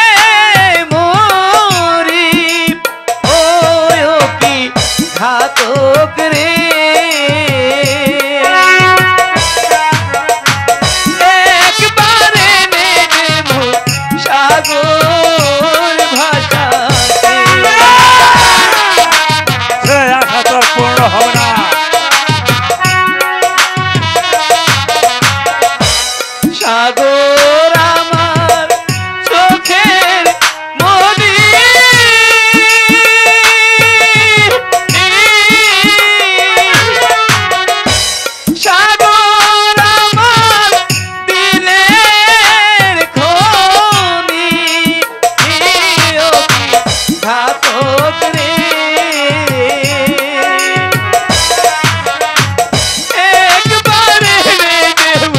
মরি, ও কি ঘাতক রে, একবারে নে দেব সাগর ভাষাকে। সে আশা তোর পূর্ণ হবে না। সাগর আমার চোখের মনি, সাগর আমার দিলের খনি, ও কি ঘাতক রে, একবারে নে দেব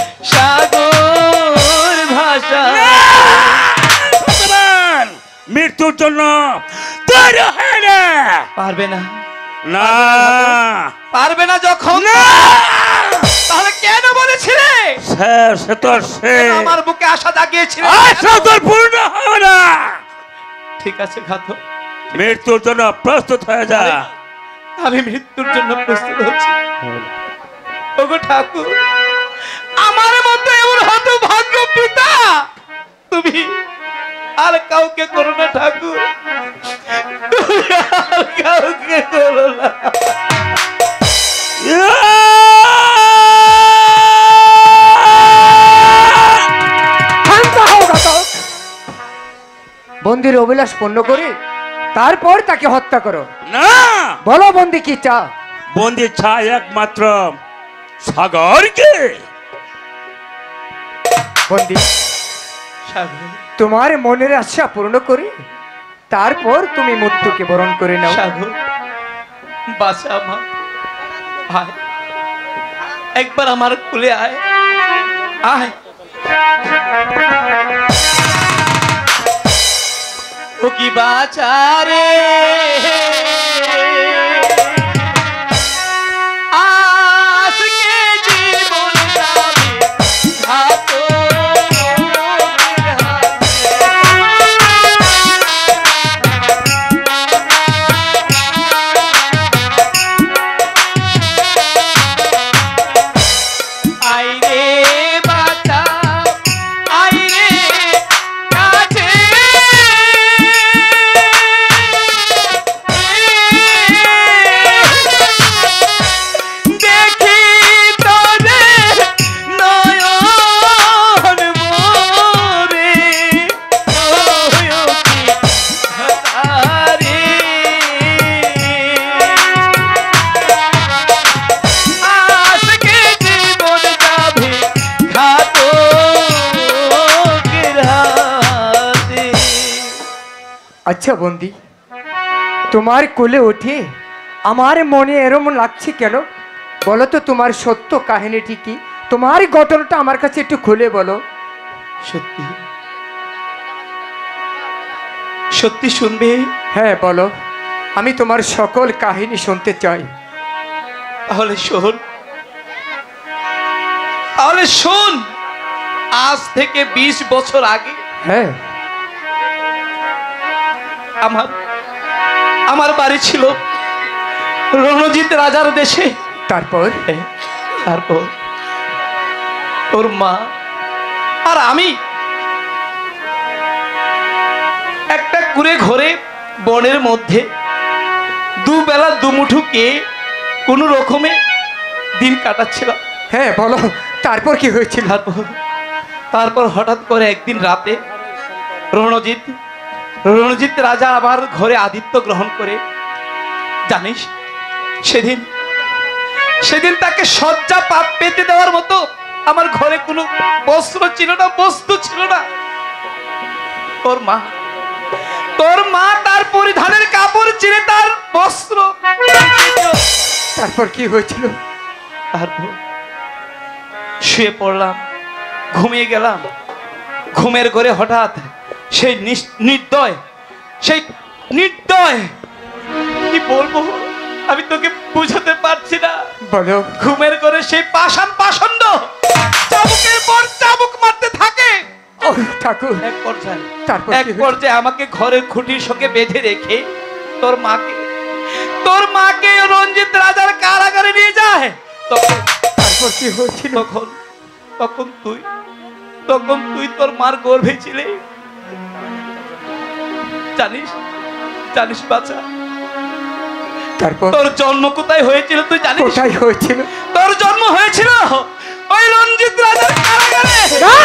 সাগর ভাষা। সত্যবান, মৃত্যুর জন্য তৈরি হয় না। পারবে না, না, পারবে না যখন, তাহলে কেন বলেছিলে? সে সে তো সে কেন আমার বুকে আশা জাগিয়েছিলে? আশা তোর পূর্ণ হবে না। ঠিক আছে ঘাতক, মৃত্যুর জন্য প্রস্তুত হয়ে যা। আমি মৃত্যুর জন্য প্রস্তুত হচ্ছি। ওগো ঠাকুর, আমার মতো এমন হতভাগ্য পিতা তুমি আর কাউকে করো না ঠাকুর, তুমি আর কাউকে করো না। শান্ত হও ঘাতক। বন্দির অভিলাষ পূর্ণ করে তারপর তাকে হত্যা করো। না, বলো বন্দি কি চাও? বন্দি চাই একমাত্র সাগরকে। বন্দি, সাগর, তোমার মনের আশা পূর্ণ করে তারপর তুমি মৃত্যুকে বরণ করে নাও। সাগর, বাঁচা মা, আয় একবার আমার কুলে আয়, আয়। ও কি বাঁচা রে, আজকে জীবন যাবে ঘাতকের হাতে। আয় রে বাঁচা, আয় রে কাছে, দেখি তোরে নয়ন ভরে, ওয় কি হাতারে। আজকে জীবন যাবে ঘাতকের হাতে। আচ্ছা বন্দি, তোমার কোলে উঠে আমার মনে এরম লাগছে কেন? বলো তো তোমার সত্য কাহিনীটি কি? তোমার ঘটনাটা আমার কাছে একটু খুলে বলো। সত্যি সত্যি শুনবে? হ্যাঁ বলো, আমি তোমার সকল কাহিনী শুনতে চাই। তাহলে শোন, তাহলে শোন। আজ থেকে বিশ বছর আগে হ্যাঁ, আমার আমার বাড়ি ছিল রণজিৎ রাজার দেশে। তারপর তারপর তোর মা আর আমি একটা কুড়ে ঘরে বনের মধ্যে দুবেলা দুমুঠো কে কোন রকমে দিন কাটাচ্ছিলাম। হ্যাঁ বলো, তারপর কি হয়েছিল? তারপর তারপর হঠাৎ করে একদিন রাতে রণজিৎ রণজিৎ রাজা আমার ঘরে আতিথ্য গ্রহণ করে। জানিস, সেদিন সেদিন তাকে শয্যা পাত পেতে দেওয়ার মতো আমার ঘরে কোনো বস্ত্র ছিল না, বস্তু ছিল না। তোর মা তোর মা তার পরিধানের কাপড় ছিঁড়ে তার বস্ত্র। তারপর কি হয়েছিল? তারপর শুয়ে পড়লাম, ঘুমিয়ে গেলাম। ঘুমের ঘরে হঠাৎ সেই নিস- নির্দয় সেই নির্দয় কি বলবো, আমি তোকে বুঝাতে পারছি না। বলো। ঘুমের ঘরে সেই পাষাণ পাষণ্ড চাবুকের পর চাবুক মারতে থাকে। ও ঠাকুর, এক পর্যায়ে তারপর এক কি হয়েছিল? পর্যায়ে আমাকে ঘরের খুঁটির সঙ্গে বেঁধে রেখে তোর মাকে তোর মাকে রঞ্জিত রাজার কারাগারে নিয়ে যায়। তখন তারপর কি হয়েছিল? তখন তখন তুই তখন তুই তোর মার গর্ভে ছিলে। জানিস জানিস বাচ্চা, তারপর তোর জন্ম কোথায় হয়েছিল তুই জানিস? কোথায় হয়েছিল? তোর জন্ম হয়েছিল ওই রঞ্জিত রাজার কারাগারে।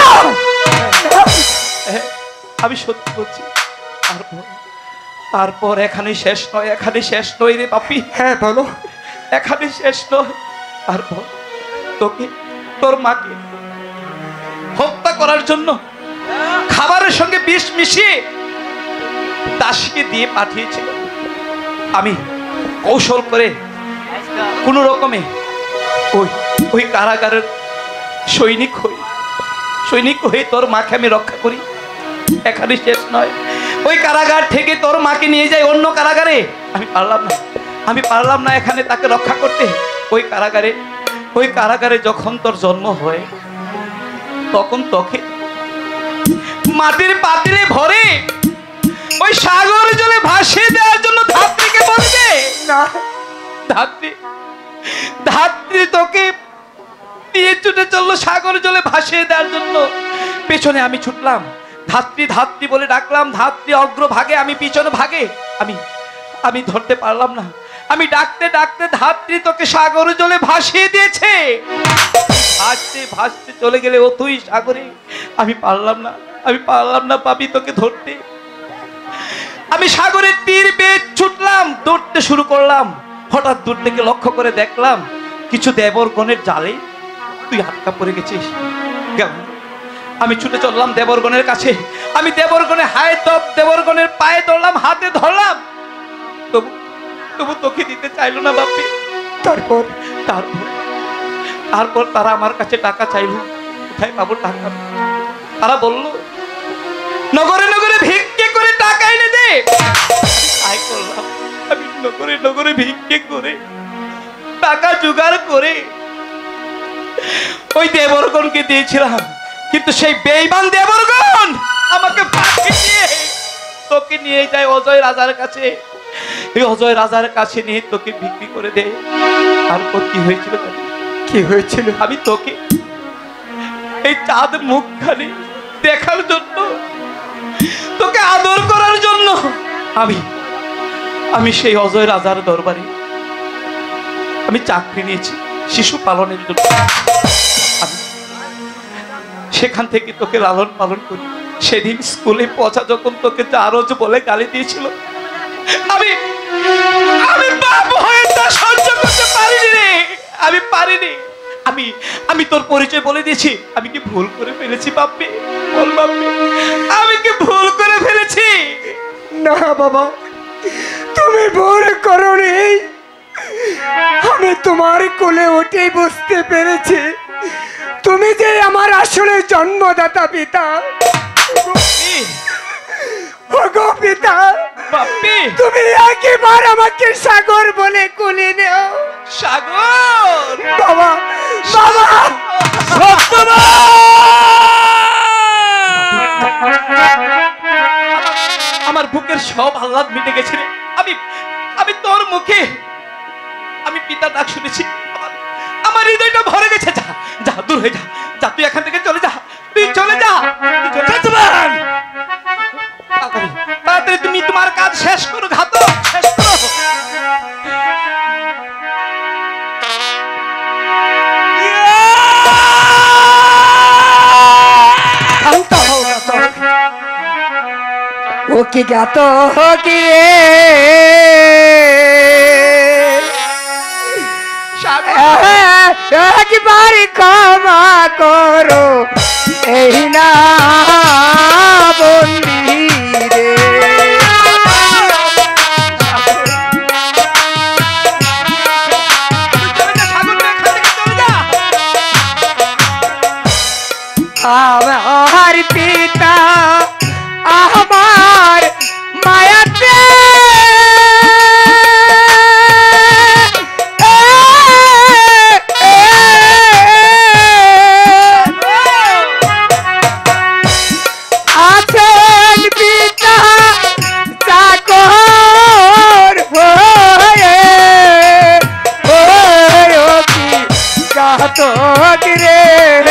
হ্যাঁ, আমি সত্যি বলছি। তারপর তারপর এখানে শেষ নয়, এখানে শেষ নয় রে পাপি। হ্যাঁ বলো। এখানে শেষ নয়। তারপর তোকে তোর মাকে হত্যা করার জন্য খাবারের সঙ্গে বিষ মিশিয়ে দাসীকে দিয়ে পাঠিয়েছিল। আমি কৌশল করে কোন রকমে ওই ওই কারাগারের সৈনিক হই সৈনিক হয়ে তোর মাকে আমি রক্ষা করি। এখানে শেষ নয়, ওই কারাগার থেকে তোর মাকে নিয়ে যাই অন্য কারাগারে। আমি পারলাম না আমি পারলাম না এখানে তাকে রক্ষা করতে। ওই কারাগারে ওই কারাগারে যখন তোর জন্ম হয় তখন তোকে মাটির পাতিলে ভরে ওই সাগর জলে ভাসিয়ে দেওয়ার জন্য ধাত্রীকে বলবে না। ধাত্রী ধাত্রী তোকে দিয়ে ছুটে চললো সাগর জলে ভাসিয়ে দেওয়ার জন্য। পেছনে আমি ছুটলাম, ধাত্রী ধাত্রী বলে ডাকলাম। ধাত্রী অগ্রভাগে, আমি পিছনে ভাগে। আমি আমি ধরতে পারলাম না। আমি ডাকতে ডাকতে ধাত্রী তোকে সাগর জলে ভাসিয়ে দিয়েছে। ভাসতে ভাসতে চলে গেলে ও তুই সাগরে। আমি পারলাম না আমি পারলাম না পাপি তোকে ধরতে। আমি সাগরের তীর বেয়ে ছুটলাম, দৌড়তে শুরু করলাম। হঠাৎ দূর থেকে লক্ষ্য করে দেখলাম কিছু দেবরগণের জালে তুই আটকা পড়ে গেছিস। কেমন? আমি ছুটে চললাম দেবরগণের কাছে। আমি দেবরগণে হায় তপ দেবরগণের পায়ে ধরলাম, হাতে ধরলাম, তবু তবু তোকে দিতে চাইলো না বাপি। তারপর তারপর তারপর তারা আমার কাছে টাকা চাইল। কোথায় পাবো টাকা? তারা বলল নগরে নগরে ভিক্ষে করে টাকা এনে দে। তাই করলাম। আমি নগরে নগরে ভিক্ষে করে টাকা জোগাড় করে ওই দেবরগণকে দিয়েছিলাম, কিন্তু সেই বেঈমান দেবরগণ আমাকে ফাঁকি দিয়ে তোকে নিয়ে যায় অজয় রাজার কাছে। এই অজয় রাজার কাছে নিয়ে তোকে বিক্রি করে দে। তারপর কি হয়েছিল জানিস? কি হয়েছিল? আমি তোকে এই চাঁদ মুখখানি দেখার জন্য, তোকে আদর করার জন্য আমি আমি সেই অজয় রাজার দরবারে আমি চাকরি নিয়েছি শিশু পালনের জন্য। আমি সেখান থেকে তোকে লালন পালন করি। সেদিন স্কুলে পচা যখন তোকে জারজ বলে গালি দিয়েছিল, আমি আমি বাপ হয়ে তা সহ্য করতে পারিনি রে। আমি পারিনি। আমি আমি তোর পরিচয় বলে দিয়েছি। আমি কি ভুল করে ফেলেছি বাপ্পি? বল বাপ্পি, আমি কি ভুল করে ফেলেছি? না বাবা, তুমি ভুল করোনি। আমি তোমার কোলে উঠেই বুঝতে পেরেছি তুমি যে আমার আসলে জন্মদাতা পিতা। ওগো পিতা, বাপ্পি, তুমি একবার আমাকে সাগর বলে কোলে নেও। সাগর বাবা, বাবা, আমার বুকের সব আহ্লাদ মিটে গেছে রে। আমি আমি তোর মুখে আমি পিতা ডাক শুনেছি। আমার আমার হৃদয়টা ভরে গেছে। যা যা দূর হয়ে যা, যা তুই এখান থেকে চলে যা, তুই চলে যা, তুই চলে যা। তাড়াতাড়ি তাড়াতাড়ি তুমি তোমার কাজ শেষ করো, ঘাতক শেষ করো। শান্ত হও ঘাতক। ও কি জ্ঞাত কি একবার ক্ষমা করো এই না বন্দি রে। আমার পিতা আমার মায়াতে আছেন পিতা চাকর হয়ে ঘাতক রে।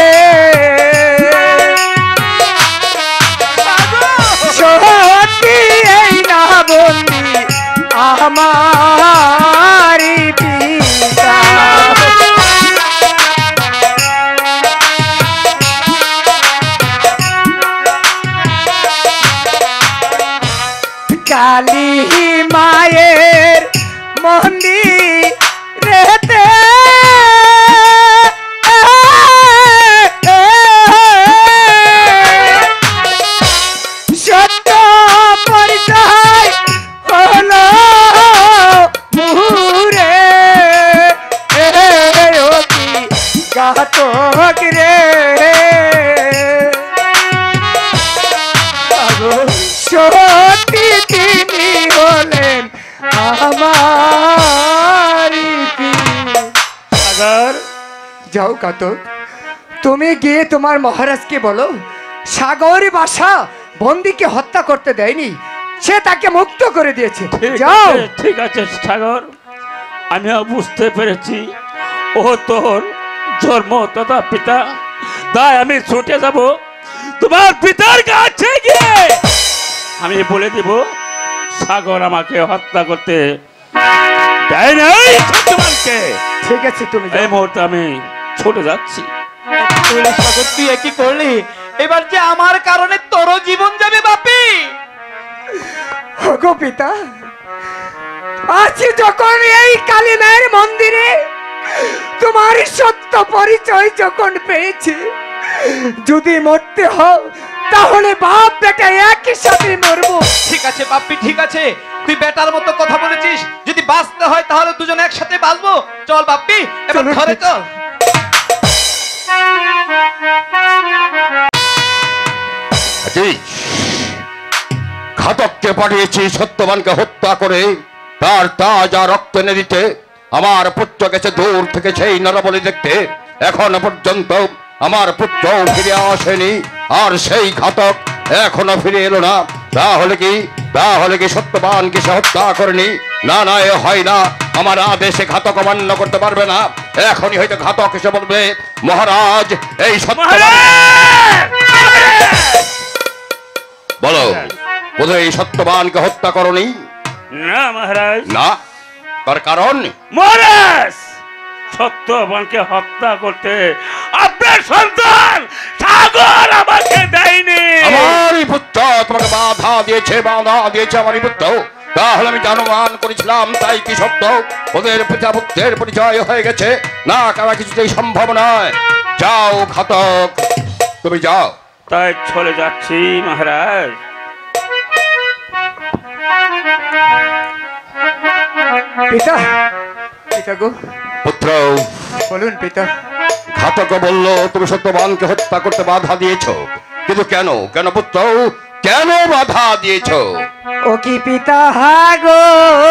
সত্যি এই না বন্দি আমার পিতা। কালী মায়ের মন্দিরেতে সত্য পরিচয় হলো মুহুরে ঘাতক রে। সত্যি তিনি হলেন আমার সাগর, যাও ঘাতক, তুমি গিয়ে তোমার মহারাজকে বলো সাগর বাসা বন্দিকে হত্যা করতে দেয়নি, সে তাকে মুক্ত করে দিয়েছে। ঠিক যাও। আছে, ঠিক আছে সাগর, আমিও বুঝতে পেরেছি ও তোর জন্ম তথা পিতা। তাই আমি ছুটে যাব তোমার পিতার কাছে গিয়ে আমি বলে দেব সাগর আমাকে হত্যা করতে দেয় নাই সত্যবানকে। ঠিক আছে, তুমি এই যাও। মুহূর্তে আমি ছুটে যাচ্ছি। তুই সাগর, তুই একই করলি। এবার যে আমার কারণে তোর জীবন যাবে বাপি। ওগো পিতা, আজ যখন এই কালী মায়ের মন্দিরে তোমার সত্য পরিচয় যখন পেয়েছি, যদি মরতে হও তাহলে বাপ বেটা একই সাথে মরবো। ঠিক আছে বাপ্পি, ঠিক আছে, তুই বেটার মতো কথা বলেছিস। যদি বাঁচতে হয় তাহলে দুজন একসাথে বাঁচবো। চল বাপ্পি, এবার চলো। ঘরে চল। ঠিক। ঘাতককে পাঠিয়েছি সত্যবানকে হত্যা করে তার তাজা রক্ত এনে দিতে। আমার পুত্র গেছে দূর থেকে সেই নরবলি দেখতে, এখনো পর্যন্ত আমার পুত্র ফিরে আসেনি, আর সেই ঘাতক এখনো ফিরে এলো না। তাহলে কি তাহলে কি সত্যবানকে সে হত্যা করেনি? না না, এ হয় না। আমার আদেশে ঘাতক অমান্য করতে পারবে না। এখনই হয়তো ঘাতক এসে বলবে, মহারাজ এই সত্যবান, বলো বোধহয় এই সত্যবানকে হত্যা করনি? না মহারাজ। না, তার কারণ মহারাজ, সত্যবানকে হত্যা করতে আপনার সন্তান সাগর আমাকে দেয়নি। আমারই পুত্র তোমাকে বাধা দিয়েছে, বাধা দিয়েছে আমারই পুত্র। তাহলে আমি অনুমান করেছিলাম, তাই কি সত্য ওদের পিতা পুত্রের পরিচয় হয়ে গেছে? না, কারা কিছুতেই সম্ভব নয়। যাও ঘাতক, তুমি যাও। তাই চলে যাচ্ছি মহারাজ। পিতা, পিতা গো, পুত্র বলুন পিতা। ঘাতক বলল তুমি সত্যবানকে হত্যা করতে বাধা দিয়েছো, কিন্তু কেন কেন পুত্র, কেন বাধা দিয়েছো? ও কি পিতা হাগো,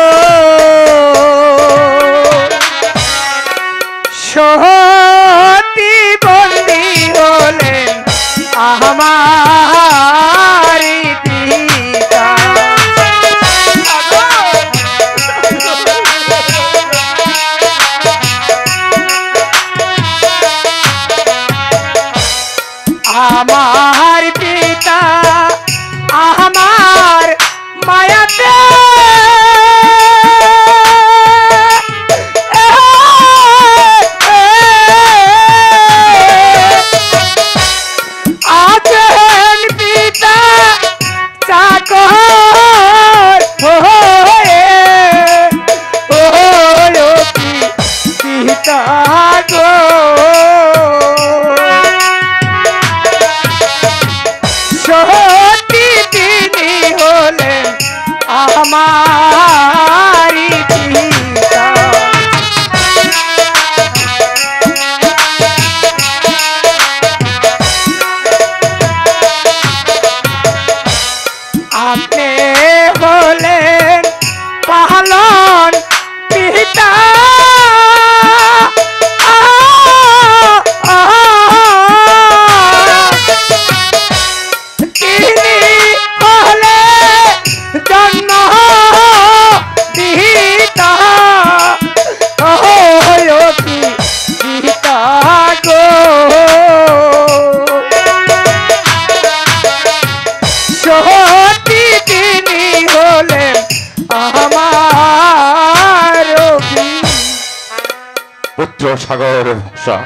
সতী বন্দী হলেন আমার পিতা। আমার পিতা আমার মায়াতে আছেন পিতা চাকর হয়ে, ও পিতা গো, সত্যি তিনি হলেন আমারি পিতা। আপনি হলেন পালন পিতা, তিনি হলে জন্ম দিতা, পিতা গো, সত্যি তিনি হলেন আমার পুত্র সাগর ভাষা,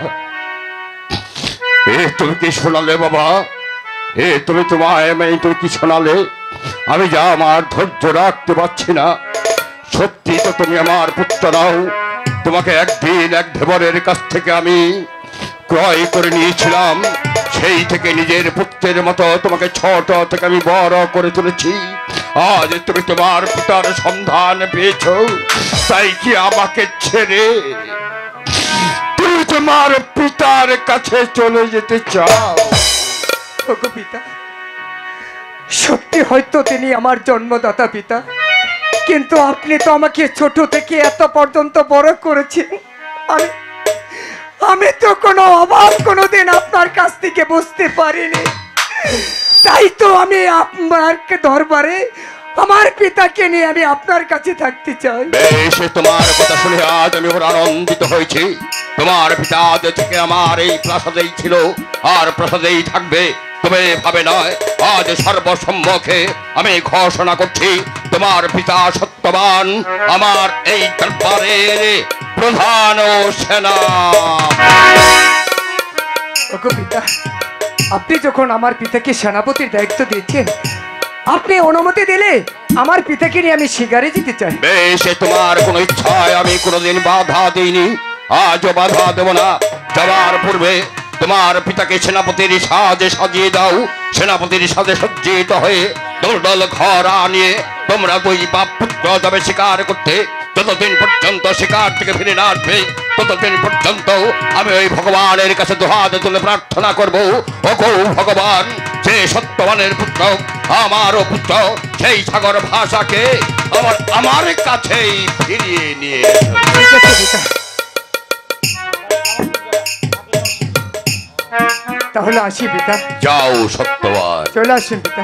এ তুমি কি শোনালে বাবা? এ তুমি তোমায় আমি তুমি কি শোনালে? আমি যা আমার ধৈর্য রাখতে পারছি না। সত্যি তো তুমি আমার পুত্র নাও। তোমাকে একদিন এক ধেবরের কাছ থেকে আমি ক্রয় করে নিয়েছিলাম, সেই থেকে নিজের পুত্রের মতো তোমাকে ছোট থেকে আমি বড় করে তুলেছি। আজ তুমি তোমার পিতার সন্ধান পেয়েছ, তাই কি আমাকে ছেড়ে তুমি তোমার পিতার কাছে চলে যেতে চাও? ওগো পিতা, সত্যি হয়তো তিনি আমার জন্মদাতা পিতা, কিন্তু আপনি তো আমাকে ছোট থেকে এত পর্যন্ত বড় করেছেন। আমি আমি তো কোনো অভাব কোনোদিন আপনার কাছ থেকে বুঝতে পারিনি, তাই তো আমি আপনার দরবারে আমার পিতাকে নিয়ে আমি আপনার কাছে থাকতে চাই। বেশ, তোমার কথা শুনে আজ আমি বড় আনন্দিত হয়েছি। তোমার পিতা আজ থেকে আমার এই প্রাসাদেই ছিল আর প্রাসাদেই থাকবে, তবে ভাবে নয়। আজ সর্বসম্মুখে আমি ঘোষণা করছি, তোমার পিতা সত্যবান আমার এই দরবারের প্রধান সেনা। ওগো পিতা, আপনি যখন আমার পিতাকে সেনাপতির দায়িত্ব দিয়েছেন, আপনি অনুমতি দিলে আমার পিতাকে নিয়ে আমি শিকারে যেতে চাই। বেশ, তোমার কোনো ইচ্ছায় আমি কোনোদিন বাধা দিইনি, আজও বাধা দেব না। যাবার পূর্বে তোমার পিতাকে সেনাপতির সাজে সাজিয়ে দাও। সেনাপতির সাজে সজ্জিত হয়ে দোলদল ঘর আনিয়ে তোমরা দুই বাপ পুত্র যাবে শিকার করতে। যতদিন পর্যন্ত শিকার থেকে ফিরে না আসবে ততদিন পর্যন্ত আমি ওই ভগবানের কাছে দুহাত তুলে প্রার্থনা করব, ও গো ভগবান, যে সত্যবানের পুত্র আমারও পুত্র সেই সাগর ভাষাকে আমার আমার কাছেই ফিরিয়ে নিয়ে এসো। ঠিক আছে পিতা, তাহলে আসি পিতা। যাও সত্যবান। চলে আসেন পিতা।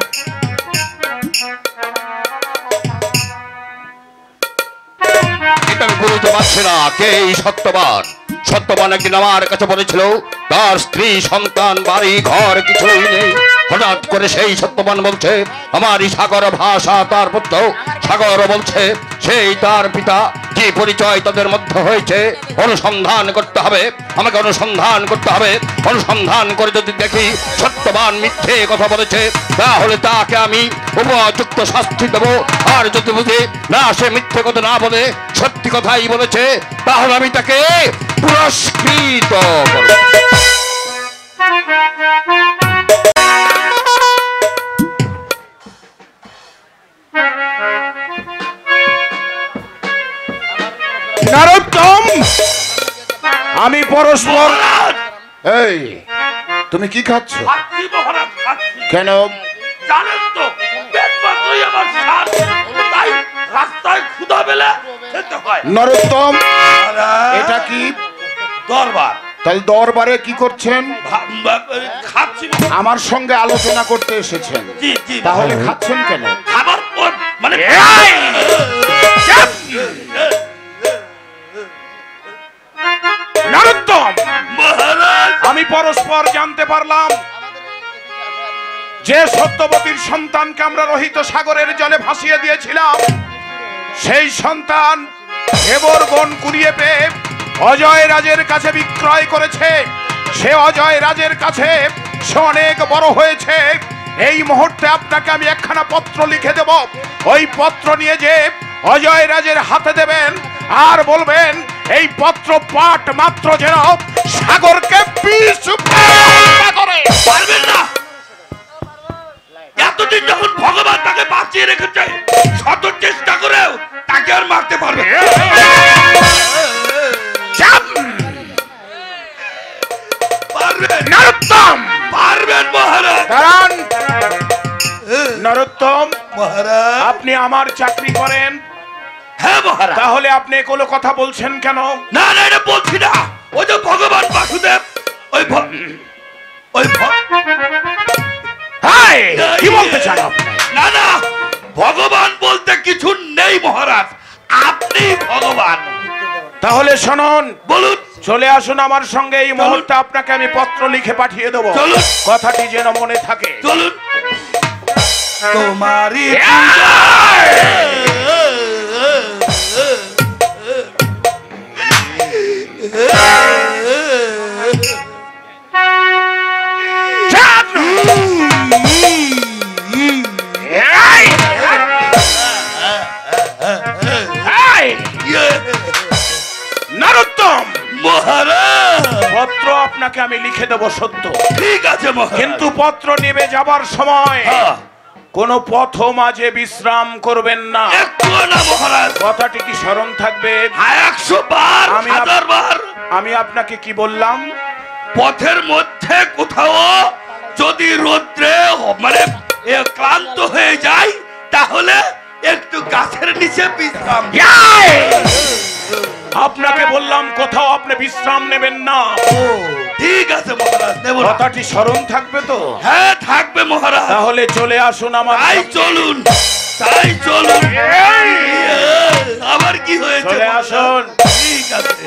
এটা আমি বলতে পারছি না কে এই সত্যবান। সত্যবান একদিন আমার কাছে বলেছিল তার স্ত্রী সন্তান বাড়ি ঘর কিছুই নেই। হঠাৎ করে সেই সত্যবান বলছে আমার এই সাগর ভাষা তার পুত্র। সাগর বলছে সেই তার পিতা। কি পরিচয় তাদের মধ্যে হয়েছে অনুসন্ধান করতে হবে, আমাকে অনুসন্ধান করতে হবে। অনুসন্ধান করে যদি দেখি সত্যবান মিথ্যে কথা বলেছে তাহলে তাকে আমি উপযুক্ত শাস্তি দেবো। আর যদি বুঝি না সে মিথ্যে কথা না বলে সত্যি কথাই বলেছে তাহলে আমি তাকে পুরস্কৃত করব। নরোত্তম, আমি পরস্পর। এই তুমি কি খাচ্ছ? খাচ্ছি মহারাজ, খাচ্ছি। কেন? জানেন তো পেট পাতলাই আমার স্বাদ, তাই রাস্তায় ক্ষুধা পেলে খেতে হয়। নরোত্তম, মহারাজ, এটা কি দরবার? তাহলে দরবারে কি করছেন? ভা- ভা- খাচ্ছি। আমার সঙ্গে আলোচনা করতে এসেছেন, জি জি। তাহলে খাচ্ছেন কেন? খাবার পর মানে নরোত্তম, মহারাজ, আমি পরস্পর জানতে পারলাম যে সত্যবতীর সন্তানকে আমরা রোহিত সাগরের জলে ভাসিয়ে দিয়েছিলাম সেই সন্তান দেবরগণ কুড়িয়ে পেয়ে অজয় রাজের কাছে বিক্রয় করেছে। সে অজয় রাজের কাছে সে অনেক বড় হয়েছে। এই মুহূর্তে আপনাকে আমি একখানা পত্র লিখে দেব। ওই পত্র নিয়ে যে অজয় রাজের হাতে দেবেন আর বলবেন এই পত্র পাঠ মাত্র যেন সাগরকে বিষ করে। পারবেন না। এতদিন যখন ভগবান তাকে বাঁচিয়ে রেখেছে শত চেষ্টা করেও তাকে আর মারতে পারবে না। পারবেন নরোত্তম, পারবেন মহারাজ। দাঁড়ান। নরোত্তম, মহারাজ, আপনি আমার চাকরি করেন, হ্যাঁ মহারাজ। তাহলে আপনি এগুলো কথা বলছেন কেন? না না এটা বলছি না। ওই যে ভগবান বাসুদেব ওই ভ- ওই ভ- হাই, কি বলতে চান আপনি? না না ভগবান বলতে কিছু নেই মহারাজ, আপনি ভগবান। তাহলে শুনুন, বলুন। চলে আসুন আমার সঙ্গে। এই মুহূর্তে আপনাকে আমি পত্র লিখে পাঠিয়ে দেবো। চলুন। কথাটি যেন মনে থাকে। চলুন। তোমারই নরোত্তম, মহারাজ, পত্র আপনাকে আমি লিখে দেব সত্য, ঠিক আছে মহারাজ। কিন্তু পত্র নেবে যাবার সময় হ্যাঁ, কোন পথ মাঝে বিশ্রাম করবেন না। একটু না মহারাজ। কথাটি কি স্মরণ থাকবে? হ্যাঁ, একশো বার আমি আপ- হাজার বার। আমি আপনাকে কি বললাম? পথের মধ্যে কোথাও যদি রোদ্রে মানে এ ক্লান্ত হয়ে যায় তাহলে একটু গাছের নিচে বিশ্রাম। আপনাকে বললাম কোথাও আপনি বিশ্রাম নেবেন না। ও ঠিক আছে মহারাজ, নেব না। কথাটি স্মরণ থাকবে তো? হ্যাঁ থাকবে মহারাজ। তাহলে চলে আসুন আমার তাই সঙ্গে। চলুন, তাই চলুন। আবার কি হয়েছে? চলে আসুন। ঠিক আছে।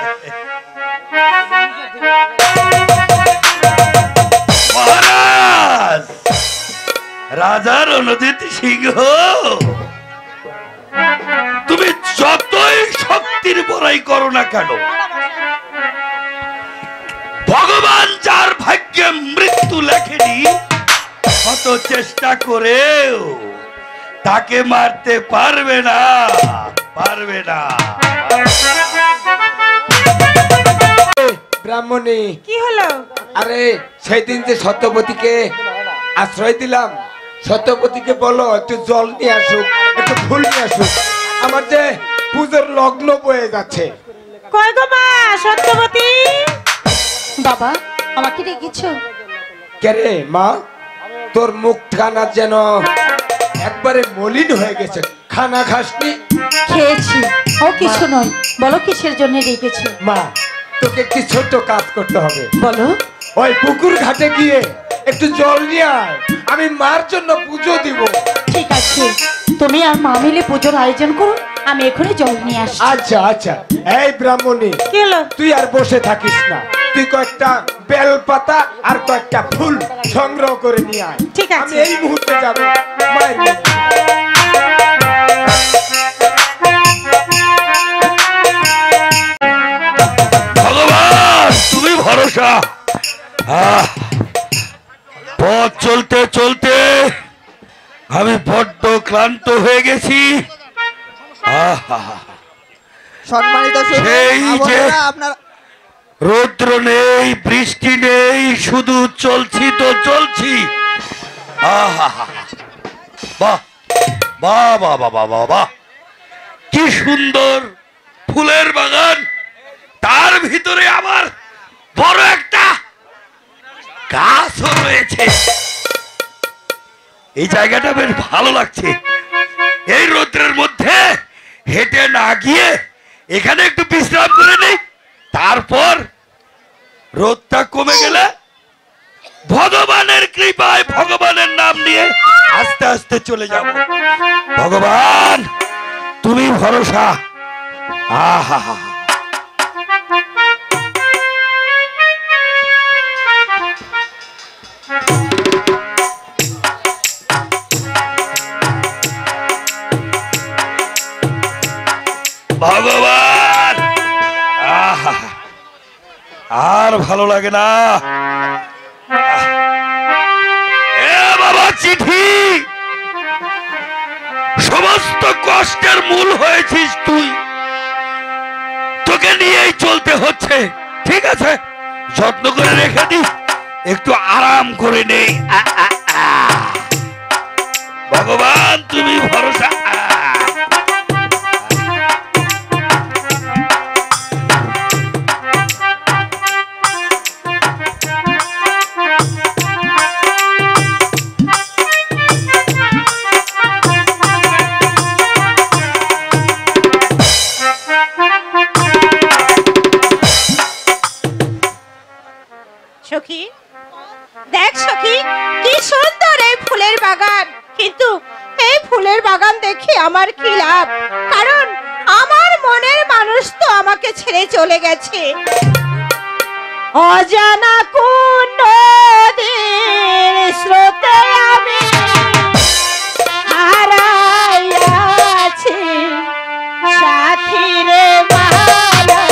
মহারাজ, রাজা রণজিৎ সিংহ, তুমি যতই শক্তির বড়াই করো না কেন, ভগবান যার ভাগ্যে মৃত্যু লেখেনি কত চেষ্টা করেও তাকে মারতে পারবে না, পারবে না। ব্রাহ্মণী, কি হলো? আরে সেই দিন যে সত্যবতীকে আশ্রয় দিলাম, সত্যবতীকে বলো একটু জল নিয়ে আসুক, একটু ফুল নিয়ে আসুক, আমার যে পুজোর লগ্ন বয়ে যাচ্ছে। কই গো মা সত্যবতী? বাবা আমাকে ডেকেছো? কে রে মা, তোর মুখ খানা যেন একবারে মলিন হয়ে গেছে, খানা খাসনি? খেয়েছি। ও কিছু নয়, বলো কিসের জন্য ডেকেছো? মা, তোকে একটি ছোট্ট কাজ করতে হবে। বলো। ওই পুকুর ঘাটে গিয়ে একটু জল নিয়ে আয়, আমি মার জন্য পুজো দিব। ঠিক আছে, তুমি আর মা মিলে পুজোর আয়োজন করো, আমি এখনই জল নিয়ে আসছি। আচ্ছা আচ্ছা। এই ব্রাহ্মণী, কি হলো? তুই আর বসে থাকিস না, তুই কয়েকটা বেল পাতা আর কয়েকটা ফুল সংগ্রহ করে নিয়ে আয়। ঠিক আছে। আমি এই মুহূর্তে যাব মায়ের মন্দিরে। ভগবান তুমি ভরসা। আহ, পথ চলতে চলতে আমি বড্ড ক্লান্ত হয়ে গেছি। আহা, সম্মানিত সেই যে আপনার রৌদ্র নেই, বৃষ্টি নেই, শুধু চলছি তো চলছি। আহা, বাহ বাহ বাহ বাহ বাহ বাহ বাহ, কি সুন্দর ফুলের বাগান, তার ভিতরে আমার বড় একটা গাছও রয়েছে। এই জায়গাটা বেশ ভালো লাগছে। এই রৌদ্রের মধ্যে হেঁটে না গিয়ে এখানে একটু বিশ্রাম করে নেই, তারপর রোদটা কমে গেলে ভগবানের কৃপায় ভগবানের নাম নিয়ে আস্তে আস্তে চলে যাব। ভগবান তুমি ভরসা। আহা, ভগবান আহা, আর ভালো লাগে না। এ বাবা চিঠি, সমস্ত কষ্টের মূল হয়েছিস তুই, তোকে নিয়েই চলতে হচ্ছে। ঠিক আছে, যত্ন করে রেখে দিস, একটু আরাম করে নেই। আ, আ, আ। ভগবান তুমি ভরসা। আ। সখী দেখ সখী, কি সুন্দর এই ফুলের বাগান, কিন্তু এই ফুলের বাগান দেখে আমার কি লাভ? কারণ আমার মনের মানুষ তো আমাকে ছেড়ে চলে গেছে। অজানা কোন নদীর স্রোতে আমি হারাইয়াছি সাথী রে মালা।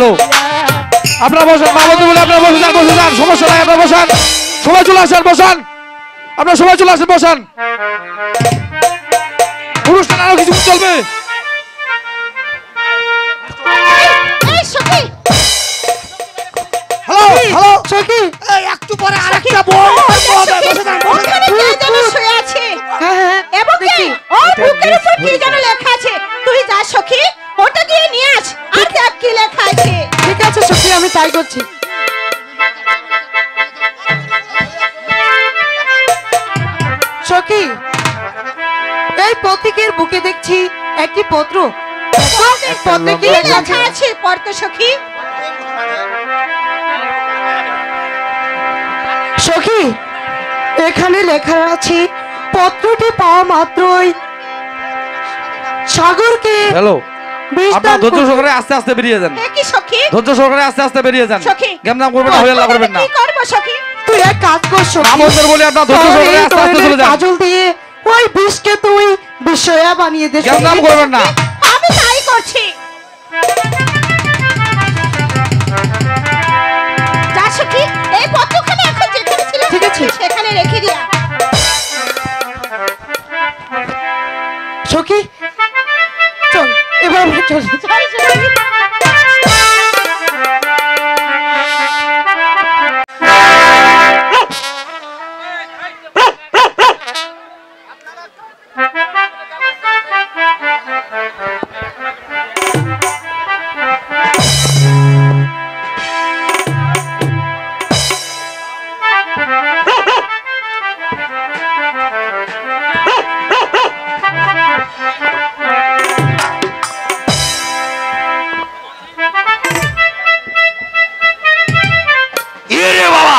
হ্যালো আপনারা বসেন, মা বন্ধু বলে আপনারা বসে যান, বসে যান, সমস্যা নাই, আপনারা বসান, সবাই চলে আসেন, বসান, আপনারা সবাই চলে আসেন, বসান, অনুষ্ঠান আরো কিছু চলবে। এই সখী, হ্যালো হ্যালো সখী এই একটু পরে আরেকটা সখী, বই ওখানে কে যেন শুয়ে আছে। হ্যাঁ হ্যাঁ এবং কি ওর বুকের উপর কি যেন লেখা আছে, তুই যা সখী, ওটা গিয়ে নিয়ে আস, আর দেখ কি লেখা আছে। ঠিক আছে সখী, আমি তাই করছি। সখী, এই পথিকের বুকে দেখছি একটি পত্র। পত্রে কি কি লেখা আছে? লেখা আছে পড় তো সখী। সখী, এখানে লেখা আছে পত্রটি পাওয়া মাত্রই সাগরকে হ্যালো বিষ আপনারা দান ধৈর্য করতে- সহকারে আস্তে আস্তে বেরিয়ে যান, এ কি সখী? ধৈর্য সহকারে আস্তে আস্তে বেরিয়ে যান, সখী। গেমনাম করবেন না, হইয়া করবেন না, কি করব সখী? তুই এক কাজ কর সখী, মা বন্ধুর বলে আপনারা ধৈর্য তোর সহকারে এই আস্তে আস্তে দোয়েলের চলে যান, কাজল দিয়ে ওই বিষকে তুই বিষয়া বানিয়ে দে গেমনাম সখী। করবেন না। আমি তাই করছি। যা সখী, এই পত্রখানি এখন যেখানে ছিল ঠিক আছে। সেখানে রেখে দিয়া। সখী চল, এবার আমরা চল। চল সখী। ইরে বাবা,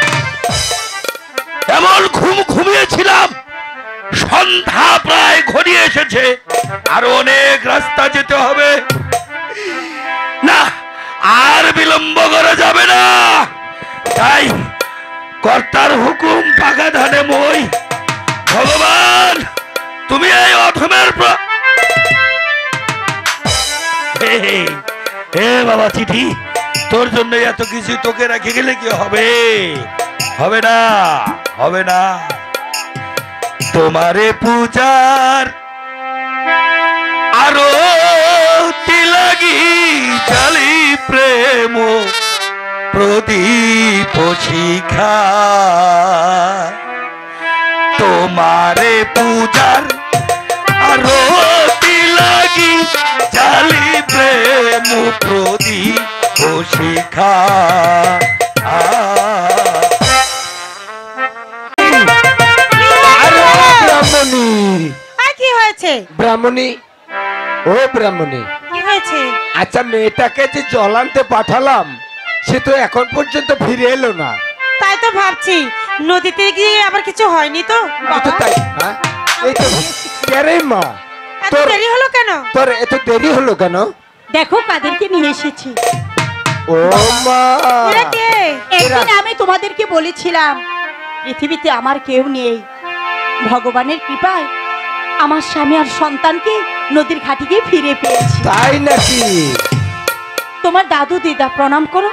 এমন ঘুম ঘুমিয়েছিলাম, সন্ধ্যা প্রায় ঘনিয়ে এসেছে, আরো অনেক রাস্তা যেতে হবে, না আর বিলম্ব করা যাবে না, তাই কর্তার হুকুম পাকা ধানে মই। ভগবান তুমি এই অধমের প্র- হে হে, হে বাবা চিঠি, তোর জন্য এত কিছু তোকে রেখে গেলে কি হবে? হবে না, হবে না। তোমারে পূজার আরো তিলাগি চালি প্রেম প্রদীপ শিখা, তোমারে পূজার আরো তিলাগি চালি প্রেম প্রদীপ শিখা। আরে ব্রাহ্মণী, আর কি হয়েছে? ব্রাহ্মণী, ও ব্রাহ্মণী, কি হয়েছে? আচ্ছা মেয়েটাকে যে জল আনতে পাঠালাম সে তো এখন পর্যন্ত ফিরে এলো না। তাই তো ভাবছি, নদীতে গিয়ে আবার কিছু হয়নি তো? এই তো তাই, হ্যাঁ? এই তো কেরে মা, এত তোর দেরি হলো কেন? তোর এত দেরি হলো কেন? দেখো কাদেরকে নিয়ে এসেছি। ও মা, এরা কে? একদিন আমি তোমাদেরকে বলেছিলাম পৃথিবীতে আমার কেউ নেই, ভগবানের কৃপায় আমার স্বামী আর সন্তানকে নদীর ঘাটে গিয়ে ফিরে পেয়েছি। তাই নাকি? তোমার দাদু দিদা প্রণাম করো।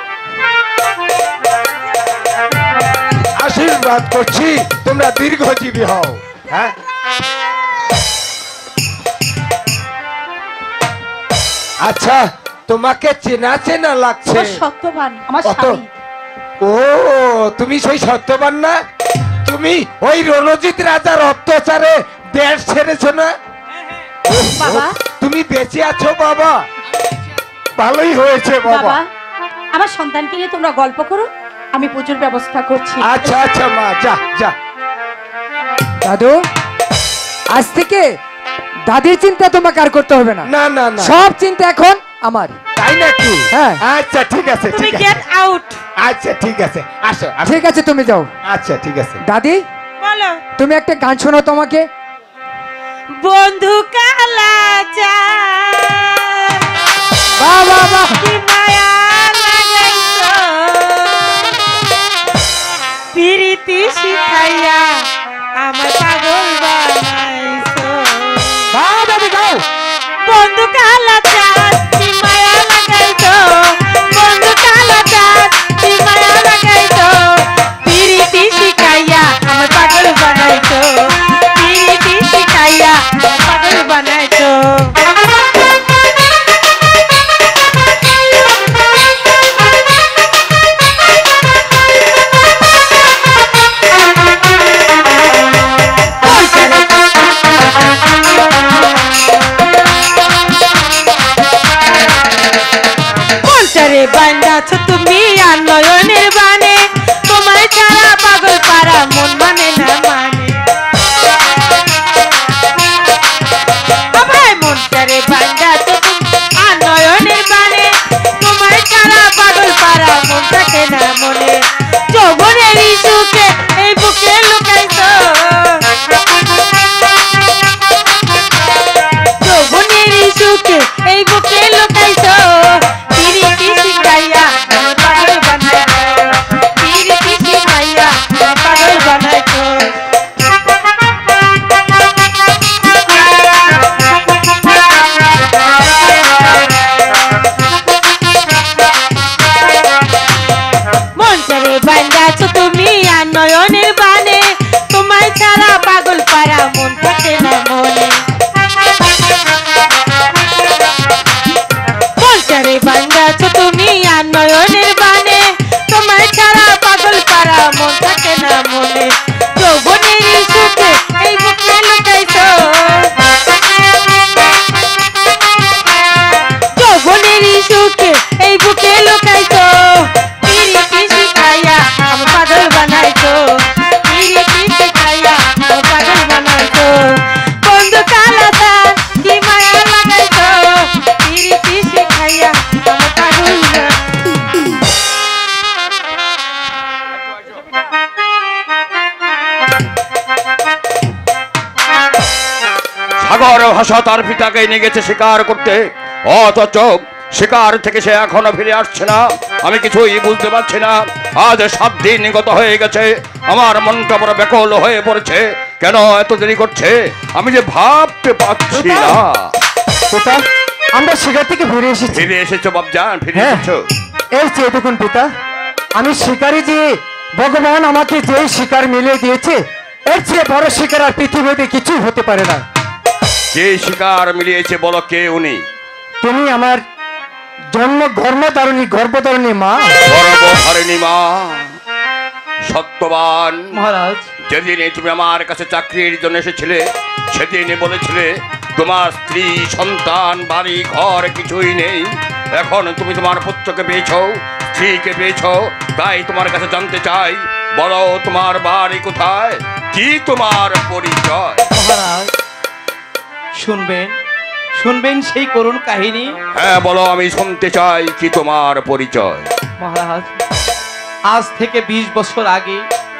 আশীর্বাদ করছি তোমরা দীর্ঘজীবী হও। হ্যাঁ, আচ্ছা তোমাকে চেনা চেনা লাগছে। আমার সত্যবান আমার অত- স্বামী। ও তুমি সেই সত্যবান না? তুমি ওই রণজিৎ রাজার অত্যাচারে দেশ ছেড়েছো না? বাবা। তুমি বেঁচে আছো বাবা, ভালোই হয়েছে বাবা। বাবা, আমার সন্তানকে নিয়ে তোমরা গল্প করো, আমি পুজোর ব্যবস্থা করছি। আচ্ছা আচ্ছা মা, যা যা। দাদু, আজ থেকে দাদির চিন্তা তোমাকে আর করতে হবে না, না না না, সব চিন্তা এখন আমার। তাই নাকি? হ্যাঁ। আচ্ছা ঠিক আছে, তুমি ঠিক আছে, গেট আউট। আচ্ছা ঠিক আছে, আসো আসো। ঠিক আছে তুমি যাও। আচ্ছা ঠিক আছে। দাদি, বলো। তুমি একটা গান শোনাও তোমাকে। বন্ধু কালা চা বাহ বাহ বাহ, কি মায়া লাগাইছো, প্রীতি শিখাইয়া আমার পাগল বানাইছো। বাহ দাদি গাও। বন্ধু কালা চা কি মায়া লাগাইছো, বান্ধাছ তুমি আর নয়নের বানে, তোমায় ছাড়া পাগল পারা মন মানে না মানে। আমায় মন চারে বান্ধাছ তুমি আর নয়নের বানে, তোমায় ছাড়া পাগল পারা মন থাকে না মনে। যৌবনের সুখে এই বুকে লুকাইছো, যৌবনের সুখে এই বুকে লুকাইছো। পিরিতি শিখাইয়া আমার পাগল বানাইছো, পিরিতি শিখাইয়া আমার পাগল বানাইছো। মঞ্চরে বান্ধাছ তুমি আর নয়নের বানে, তোমায় ছাড়া পাগল পারা মন থাকে না মনে। মঞ্চরে বান্ধাছ তুমি আর নয়নের বানে, তোমায় ছাড়া পাগল পারা মন থাকে না মনে। যৌবনের সুখে এই বুকে লুকাইছো, যৌবনের সুখে এই বুকে লুকাইছো। পিরিতি শিখাইয়া আমার পাগল বানাইছো, পিরিতি শিখাইয়া আমার পাগল বানাইছো। বন্ধু কালাতা কি মায়া লাগাইছো, পিরিতি শিখাইয়া আমার পাগল সাগর ভাষা তার পিতাকে নিয়ে গেছে শিকার করতে, অথচ শিকার থেকে সে এখনো ফিরে আসছে না। আমি কিছুই বুঝতে পারছি না। আজ সাত দিন গত হয়ে গেছে, আমার মনটা বড় ব্যাকুল হয়ে পড়েছে। কেন এত দেরি করছে আমি যে ভাবতে পারছি না। পিতা, আমরা শিকার থেকে ফিরে এসেছি। ফিরে এসেছো বাবজান, ফিরে হ্যাঁ। এসেছো। এই যে দেখুন পিতা, আমি শিকারি যে ভগবান আমাকে যে শিকার মিলিয়ে দিয়েছে, এর চেয়ে বড় শিকার আর পৃথিবীতে কিছুই হতে পারে না। যে শিকার মিলিয়েছে বলো কে উনি? তুমি আমার জন্ম গর্ভধারণী গর্ভধারণী মা। গর্ভধারিণী মা, সত্যবান। মহারাজ যেদিন তুমি আমার কাছে চাকরির জন্য এসেছিলে, সেদিন বলেছিলে তোমার স্ত্রী সন্তান বাড়ি ঘর কিছুই নেই। এখন তুমি তোমার পুত্রকে পেয়েছো, স্ত্রীকে পেয়েছো, তাই তোমার কাছে জানতে চাই, বলো তোমার বাড়ি কোথায়, কি তোমার পরিচয়? মহারাজ শুনবেন, শুনবেন সেই করুণ কাহিনী। হ্যাঁ বলো, আমি শুনতে চাই, কি তোমার পরিচয়? মহারাজ আজ থেকে বিশ বছর আগে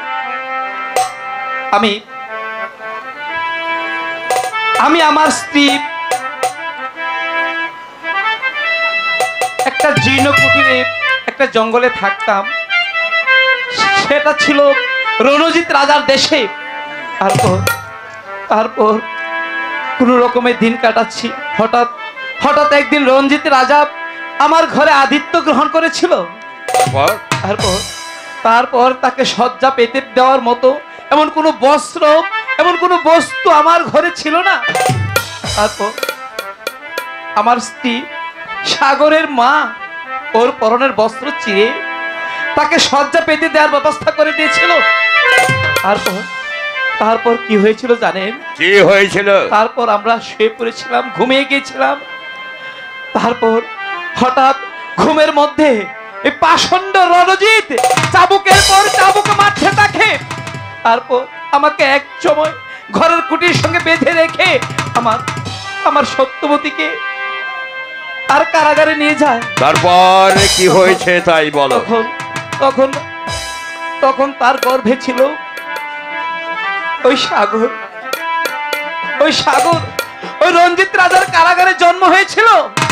আমি আমি আমার স্ত্রী একটা জীর্ণ কুটিরে একটা জঙ্গলে থাকতাম। সেটা ছিল রণজিৎ রাজার দেশে। তারপর তারপর কোন রকমে দিন কাটাচ্ছি। হঠাৎ হঠাৎ একদিন রণজিৎ রাজা আমার ঘরে আতিথ্য গ্রহণ করেছিল। তারপর তারপর তাকে শয্যা পেতে দেওয়ার মতো এমন কোনো বস্ত্র, এমন কোনো বস্তু আমার ঘরে ছিল না। তারপর আমার স্ত্রী সাগরের মা ওর পরনের বস্ত্র চিরে তাকে শয্যা পেতে দেওয়ার ব্যবস্থা করে দিয়েছিল। তারপর তারপর কি হয়েছিল জানেন? কি হয়েছিল? তারপর আমরা শুয়ে পড়েছিলাম, ঘুমিয়ে গিয়েছিলাম। তারপর হঠাৎ ঘুমের মধ্যে এই পাষণ্ড রণজিৎ চাবুকের পর চাবুক মারতে থাকে। তারপর আমাকে এক সময় ঘরের কুটির সঙ্গে বেঁধে রেখে আমার আমার সত্যবতীকে আর কারাগারে নিয়ে যায়। তারপর কি হয়েছে তাই বলো। তখন তখন তখন তার গর্ভে ছিল ওই সাগর, ওই সাগর ওই রঞ্জিত রাজার কারাগারে জন্ম হয়েছিল।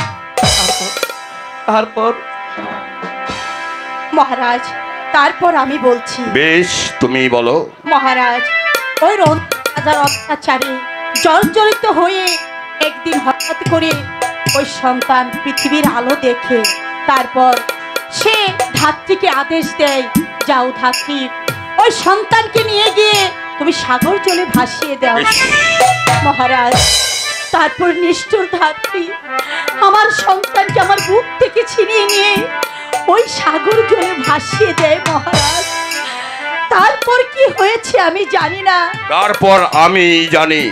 তারপর মহারাজ, তারপর আমি বলছি। বেশ, তুমি বলো। মহারাজ, ওই রঞ্জিত রাজার অত্যাচারে জর্জরিত হয়ে একদিন হঠাৎ করে ওই সন্তান পৃথিবীর আলো দেখে, তারপর সে ধাত্রীকে আদেশ দেয়, যাও ধাত্রী, ওই সন্তানকে নিয়ে গিয়ে তুমি সাগর জলে ভাসিয়ে দাও। মহারাজ, তারপর নিষ্ঠুর ধাত্রী আমার সন্তানকে আমার বুক থেকে ছিনিয়ে নিয়ে ওই সাগর জলে ভাসিয়ে দেয়। মহারাজ, তারপর কি হয়েছে আমি জানি না। তারপর আমি জানি।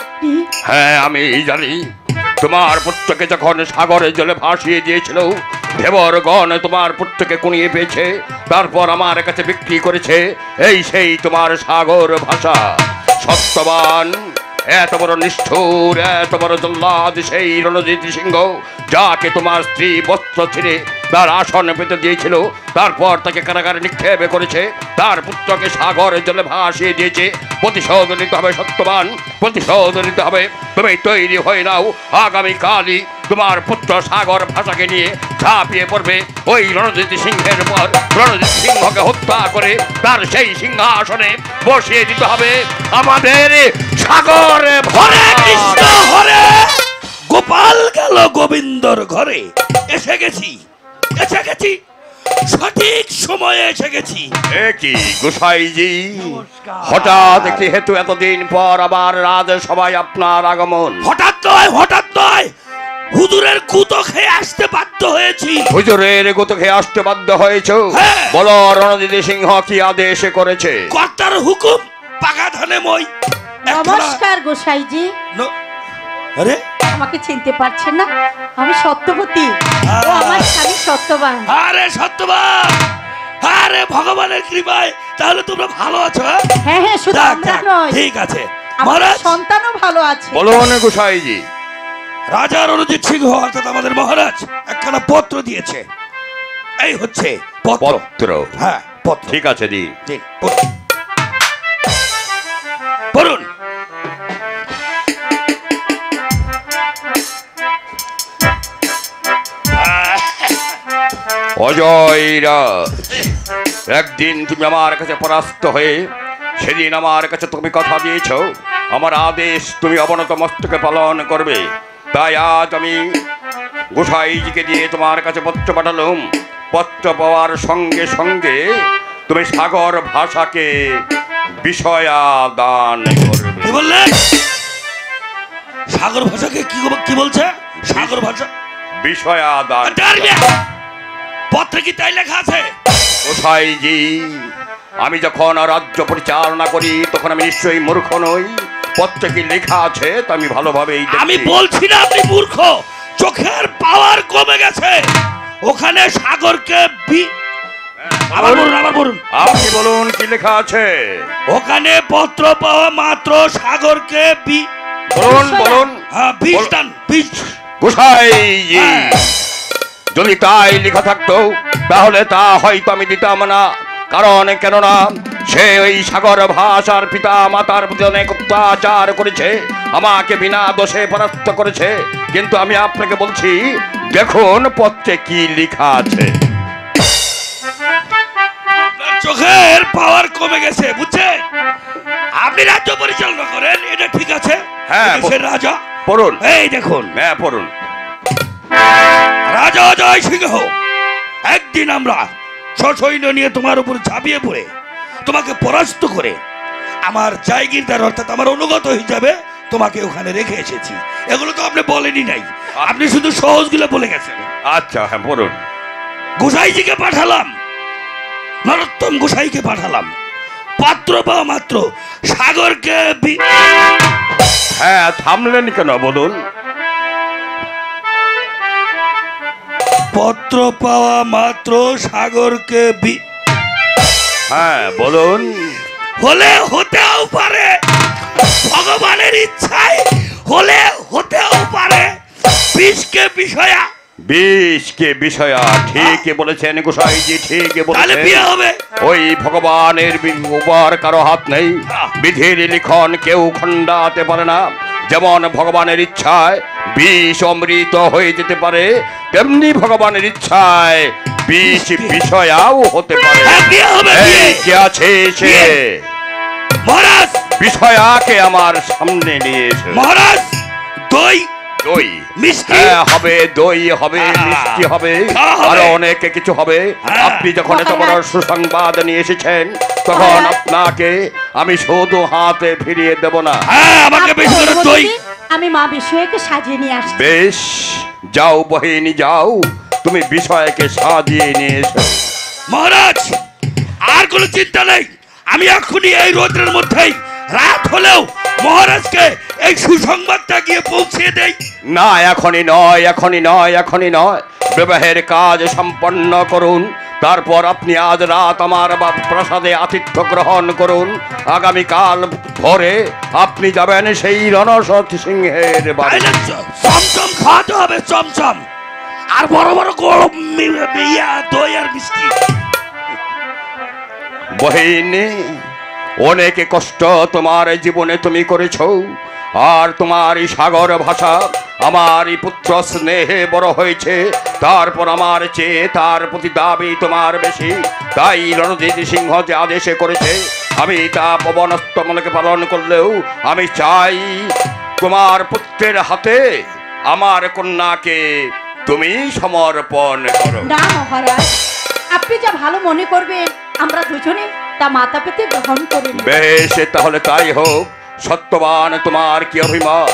হ্যাঁ, আমি জানি। তোমার পুত্রকে যখন সাগরের জলে ভাসিয়ে দিয়েছিল, দেবরগণ তোমার পুত্রকে কুনিয়ে পেয়েছে, তারপর আমার কাছে বিক্রি করেছে। এই সেই তোমার সাগর ভাষা। সত্যবান, এত বড় নিষ্ঠুর, এত বড় জল্লাদ সেই রণজিৎ সিংহ, যাকে তোমার স্ত্রী বস্ত্র ছিঁড়ে তার আসন পেতে দিয়েছিল, তারপর তাকে কারাগারে নিক্ষেপ করেছে, তার পুত্রকে সাগরের জলে ভাসিয়ে দিয়েছে। প্রতিশোধ নিতে হবে সত্যবান, প্রতিশোধ নিতে হবে। তুমি তৈরি হয়ে নাও, আগামীকালই তোমার পুত্র সাগর ভাষাকে নিয়ে ঝাঁপিয়ে পড়বে ওই রণজিৎ সিংহের উপর। রণজিৎ সিংহকে হত্যা করে তার সেই সিংহাসনে বসিয়ে দিতে হবে আমাদের সাগর হরে কৃষ্ণ হরে। গোপাল গেল গোবিন্দর ঘরে। এসে গেছি, এসে গেছি, সঠিক সময়ে এসে গেছি। কি গোসাইজি, হঠাৎ একটি হেতু এতদিন পর আবার রাজসভায় আপনার আগমন? হঠাৎ নয়, হঠাৎ নয়, হুজুরের কুতো খেয়ে আসতে বাধ্য হয়েছি। হুজুরের গুতো খেয়ে আসতে বাধ্য হয়েছ? হ্যাঁ। বলো রণজিৎ সিংহ কি আদেশ করেছে? কর্তার হুকুম, পাকা ধানে মই। নমস্কার গোসাইজি। আরে আমাকে চিনতে পারছেন না? আমি সত্যবতী, ও আমার স্বামী সত্যবান। আরে সত্যবান, আরে ভগবানের কৃপায় তাহলে তোমরা ভালো আছো? হ্যাঁ? হ্যাঁ হ্যাঁ, শুধু যাক, আমরা যাক, নয়, ঠিক আছে। আমার মহারাজ, সন্তানও ভালো আছে। বলুন গোসাইজি। রাজা রণজিৎ সিংহ অর্থাৎ আমাদের মহারাজ একখানা পত্র দিয়েছে। এই হচ্ছে পত্র। পত্র? হ্যাঁ পত্র। ঠিক আছে দি। ঠিক, পত্র। পড়ুন। অজয়রাজ, একদিন তুমি আমার কাছে পরাস্ত হয়ে সেদিন আমার কাছে তুমি কথা দিয়েছ, আমার আদেশ তুমি অবনত মস্তকে পালন করবে। তাই আজ আমি গোসাইজিকে দিয়ে তোমার কাছে পত্র পাঠালুম। পত্র পাওয়ার সঙ্গে সঙ্গে তুমি সাগর ভাষাকে বিষয়া দান করবে। কি বললে? সাগর ভাষাকে কি কি বলছে? সাগর ভাষা বিষয়া দান। পত্রে কি তাই লেখা আছে? গোসাইজি, আমি যখন রাজ্য পরিচালনা করি তখন আমি নিশ্চয়ই মূর্খ নই। পত্রে কি লেখা আছে তা আমি ভালোভাবেই দেখি। আমি বলছি না আপনি মূর্খ, চোখের পাওয়ার কমে গেছে। ওখানে সাগরকে বি আবার বলুন, আবার বলুন। আপনি বলুন কি লেখা আছে? ওখানে পত্র পাওয়া মাত্র সাগরকে বি বলুন বলুন। হ্যাঁ, বিষ দান, বিষ। গোসাইজি, যদি তাই লেখা থাকতো তাহলে তা হয়তো আমি দিতাম না। কারণ কেননা সে ওই সাগর ভাষার পিতা মাতার প্রতি অনেক অত্যাচার করেছে, আমাকে বিনা দোষে পরাস্ত করেছে। কিন্তু আমি আপনাকে বলছি, দেখুন পত্রে কি লেখা আছে। চোখের পাওয়ার কমে গেছে, বুঝছেন? আপনি রাজ্য পরিচালনা করেন, এটা ঠিক আছে। হ্যাঁ, দেশের রাজা। পড়ুন। এই দেখুন। হ্যাঁ পড়ুন। রাজা জয় সিংহ, একদিন আমরা সসৈন্য নিয়ে তোমার উপর ঝাঁপিয়ে পড়ে তোমাকে পরাস্ত করে আমার জায়গিরদার অর্থাৎ আমার অনুগত হিসাবে তোমাকে ওখানে রেখে এসেছি। এগুলো তো আপনি বলেনি নাই, আপনি শুধু সহজগুলো বলে গেছেন। আচ্ছা হ্যাঁ পড়ুন। গোসাইজিকে পাঠালাম, নরোত্তম গোসাইকে পাঠালাম। পাত্র পাওয়া মাত্র সাগরকে বি- হ্যাঁ থামলেন কেন বলুন। পত্র পাওয়া মাত্র সাগরকে বি- হ্যাঁ বলুন। হলে হতেও পারে, ভগবানের ইচ্ছায় হলে হতেও পারে। বিষকে বিষয়া, বিষকে বিষয়া, ঠিকই বলেছেন গোসাইজি, ঠিকই তাহলে বলেছেন। বিয়ে হবে। ওই ভগবানের বি- উপর কারো হাত নেই। বিধির লিখন কেউ খণ্ডাতে পারে না। যেমন ভগবানের ইচ্ছায় বিষ অমৃত হয়ে যেতে পারে, তেমনি ভগবানের ইচ্ছায় বিষ বিষয়াও হতে পারে। হ্যাঁ, বিয়ে হবে, এই বিয়ে। কে আছে সে? বিয়ে। মহারাজ, বিষয়াকে আমার সামনে নিয়ে এসে। মহারাজ, দই দই মিষ্টি। হ্যাঁ হবে, দই হবে, আহা। মিষ্টি হবে, খাওয়া হবে। আরো অনেক কিছু হবে। হ্যাঁ। আপনি যখন এত বড় সুসংবাদ নিয়ে এসেছেন তখন আপনাকে আমি শুধু হাতে ফিরিয়ে দেব না। হ্যাঁ, আমাকে বেশি করে দই। আমি মা বিষয়কে সাজিয়ে নিয়ে আসছি। বেশ, যাও বহিনী যাও, তুমি বিষয়কে সাজিয়ে নিয়ে এসো। মহারাজ, আর কোনো চিন্তা নেই। আমি এখনই এই রোদ্রের মধ্যেই রাত হলেও মহারাজকে এই সুসংবাদটা গিয়ে পৌঁছে দেই। না এখনই নয়, এখনই নয়, এখনই নয়। বিবাহের কাজ সম্পন্ন করুন। তারপর আপনি আজ রাত আমার বা- প্রাসাদে আতিথ্য গ্রহণ করুন। আগামীকাল ভোরে আপনি যাবেন সেই রণসৎ সিংহের বাড়ি। তাইলে চ- চমচম খাওয়াতে হবে, চমচম, আর বড় বড় গরম মি- ইয়া, দই আর মিষ্টি। বহিনী, অনেক কষ্ট তোমার জীবনে তুমি করেছ, আর তোমার এই সাগর ভাষা আমার এই পুত্র স্নেহে বড় হয়েছে। তারপর আমার চেয়ে তার প্রতি দাবি তোমার বেশি। তাই রণজিৎ সিংহ যে আদেশে করেছে আমি তা পবনস্থ মনকে পালন করলেও আমি চাই তোমার পুত্রের হাতে আমার কন্যাকে তুমি সমর্পণ করো। না মহারাজ, আপনি যা ভালো মনে করবেন আমরা দুজনে তা মাথা পেতে গ্রহণ করি। বেশ, তাহলে তাই হোক। সত্যবান, তোমার কি অভিমত?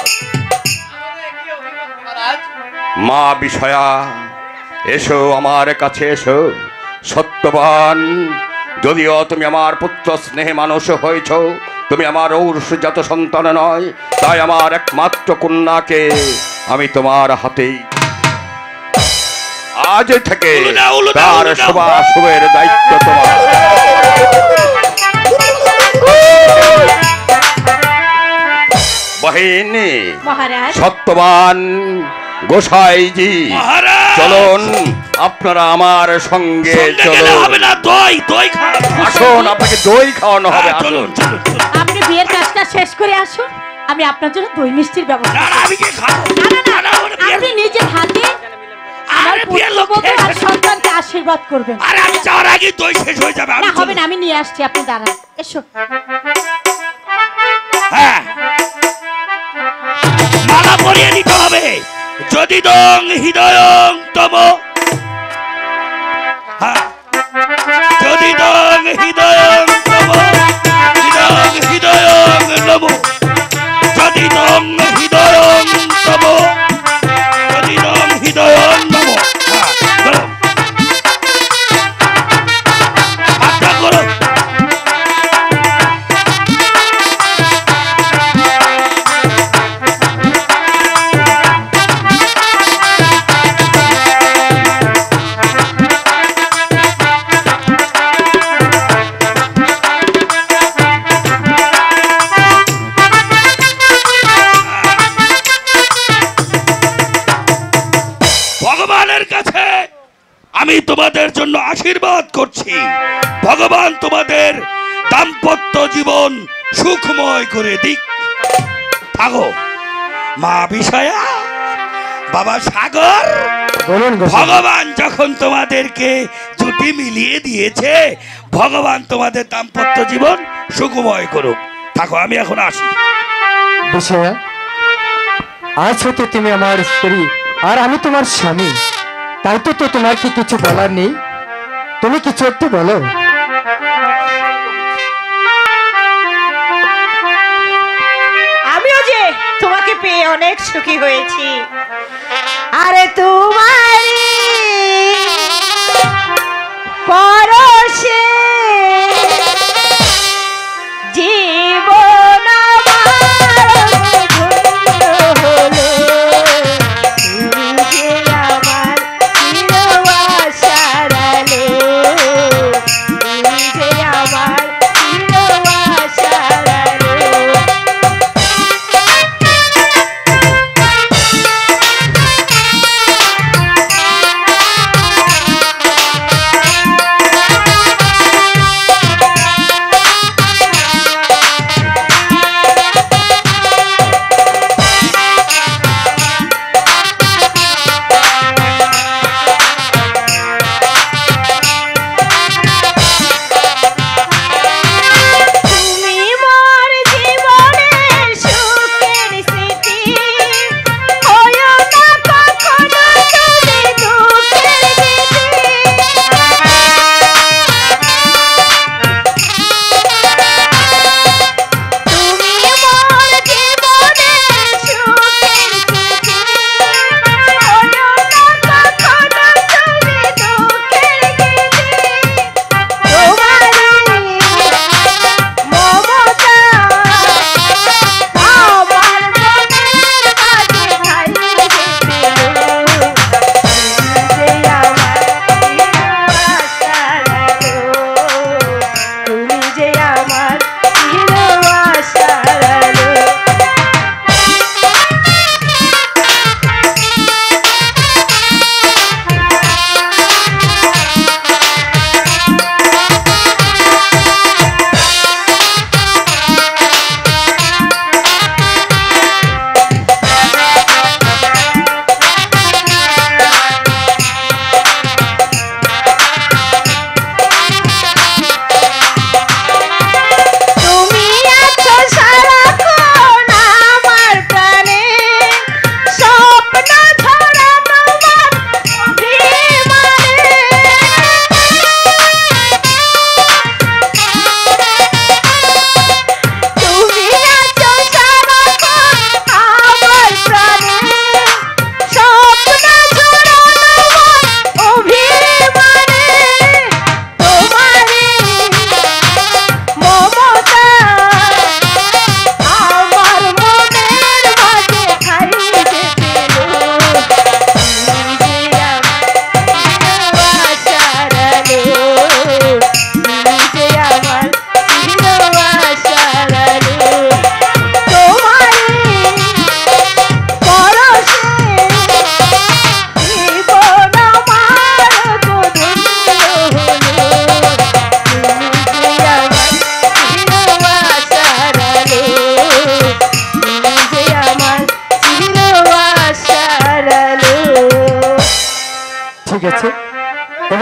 মা বিষয়া, এসো আমার কাছে এসো। সত্যবান, যদিও তুমি আমার পুত্র স্নেহে মানুষ হয়েছ, তুমি আমার ঔরসজাত সন্তান নয়, তাই আমার একমাত্র কন্যাকে আমি তোমার হাতেই আজ থেকে উলু দাও, উলু দাও, তার উলু দাও। সেবা শুভের দায়িত্ব তোমার। বাহিনী, মহারাজ, সত্যবান, গোসাইজি, মহারাজ, চলুন আপনারা আমার সঙ্গে সঙ্গে গেলে চলুন। হবে না, দই দই খাওয়াতে হবে। আসুন, আপনাকে দই খাওয়ানো হবে। হ্যাঁ, চলুন আসুন। চলুন চলুন। আপনি বিয়ের কাজটা শেষ করে আসুন, আমি আপনার জন্য দই মিষ্টির ব্যবস্থা না না, আমি কি খাবো? না, না, না, না, ওটা বিয়ের- আপনি নিজের হাতে আমার আরে বিয়ের পুত্রবধূ লক্ষ্যে- আর সন্তানকে আশীর্বাদ করবেন। আরে আমি যাওয়ার আগে দই শেষ হয়ে যাবে। আমি না হবে চলুন। না, আমি নিয়ে আসছি, আপনি দাঁড়ান। এসো। হ্যাঁ, মালা পরিয়ে নিতে হবে। যদি দং হৃদয়ং তম, হ্যাঁ, যদি দং হৃদয়ং তম, হৃদয়ং হৃদয়ং নম, যদি দং হৃদয়ং তম, যদি দং হৃদয়ং নম। হ্যাঁ, করো। হাতটা করো। ভগবানের কাছে আমি তোমাদের জন্য আশীর্বাদ করছি। ভগবান তোমাদের দাম্পত্য জীবন সুখময় করে দিক। থাকো মা বিষয়া, বাবা সাগর, বলুন গোসাই। ভগবান যখন তোমাদেরকে জুটি মিলিয়ে দিয়েছে, ভগবান তোমাদের দাম্পত্য জীবন সুখময় করুক। থাকো, আমি এখন আসি। বিষয়া, আজ হতে তুমি আমার স্ত্রী আর আমি তোমার স্বামী, তাই তো তো তোমার কি কিছু বলার নেই? তুমি কিছু একটু বলো। আমিও যে তোমাকে পেয়ে অনেক সুখী হয়েছি। আরে তোমার পরশে জীবন আমার ধন্য হলো। তুমি যে আমার চির আশার আলো, তুমি যে আমার চির আশার আলো।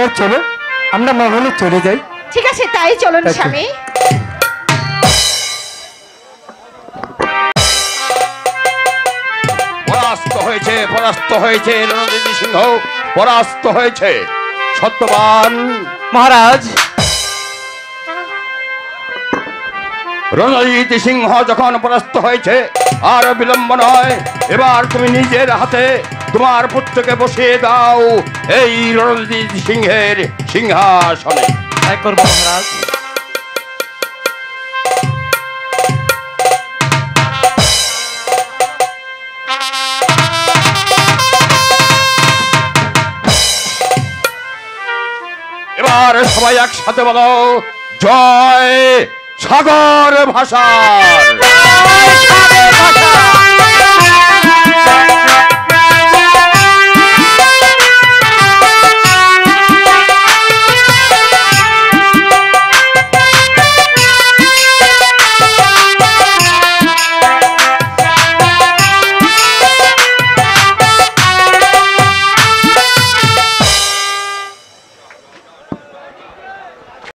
এবার চলো আমরা মহলে চলে যাই। ঠিক আছে, তাই চলুন আচ্ছা। স্বামী। পরাস্ত হয়েছে পরাস্ত হয়েছে রণজিৎ সিংহ পরাস্ত হয়েছে। সত্যবান মহারাজ, রণজিৎ সিংহ যখন পরাস্ত হয়েছে আর বিলম্ব নয়, এবার তুমি নিজের হাতে তোমার পুত্রকে বসিয়ে দাও এই রণজিৎ সিংহের সিংহাসনে। তাই করবো মহারাজ। এবার সবাই একসাথে বলো জয় সাগর ভাষার। জয় সাগর ভাষা।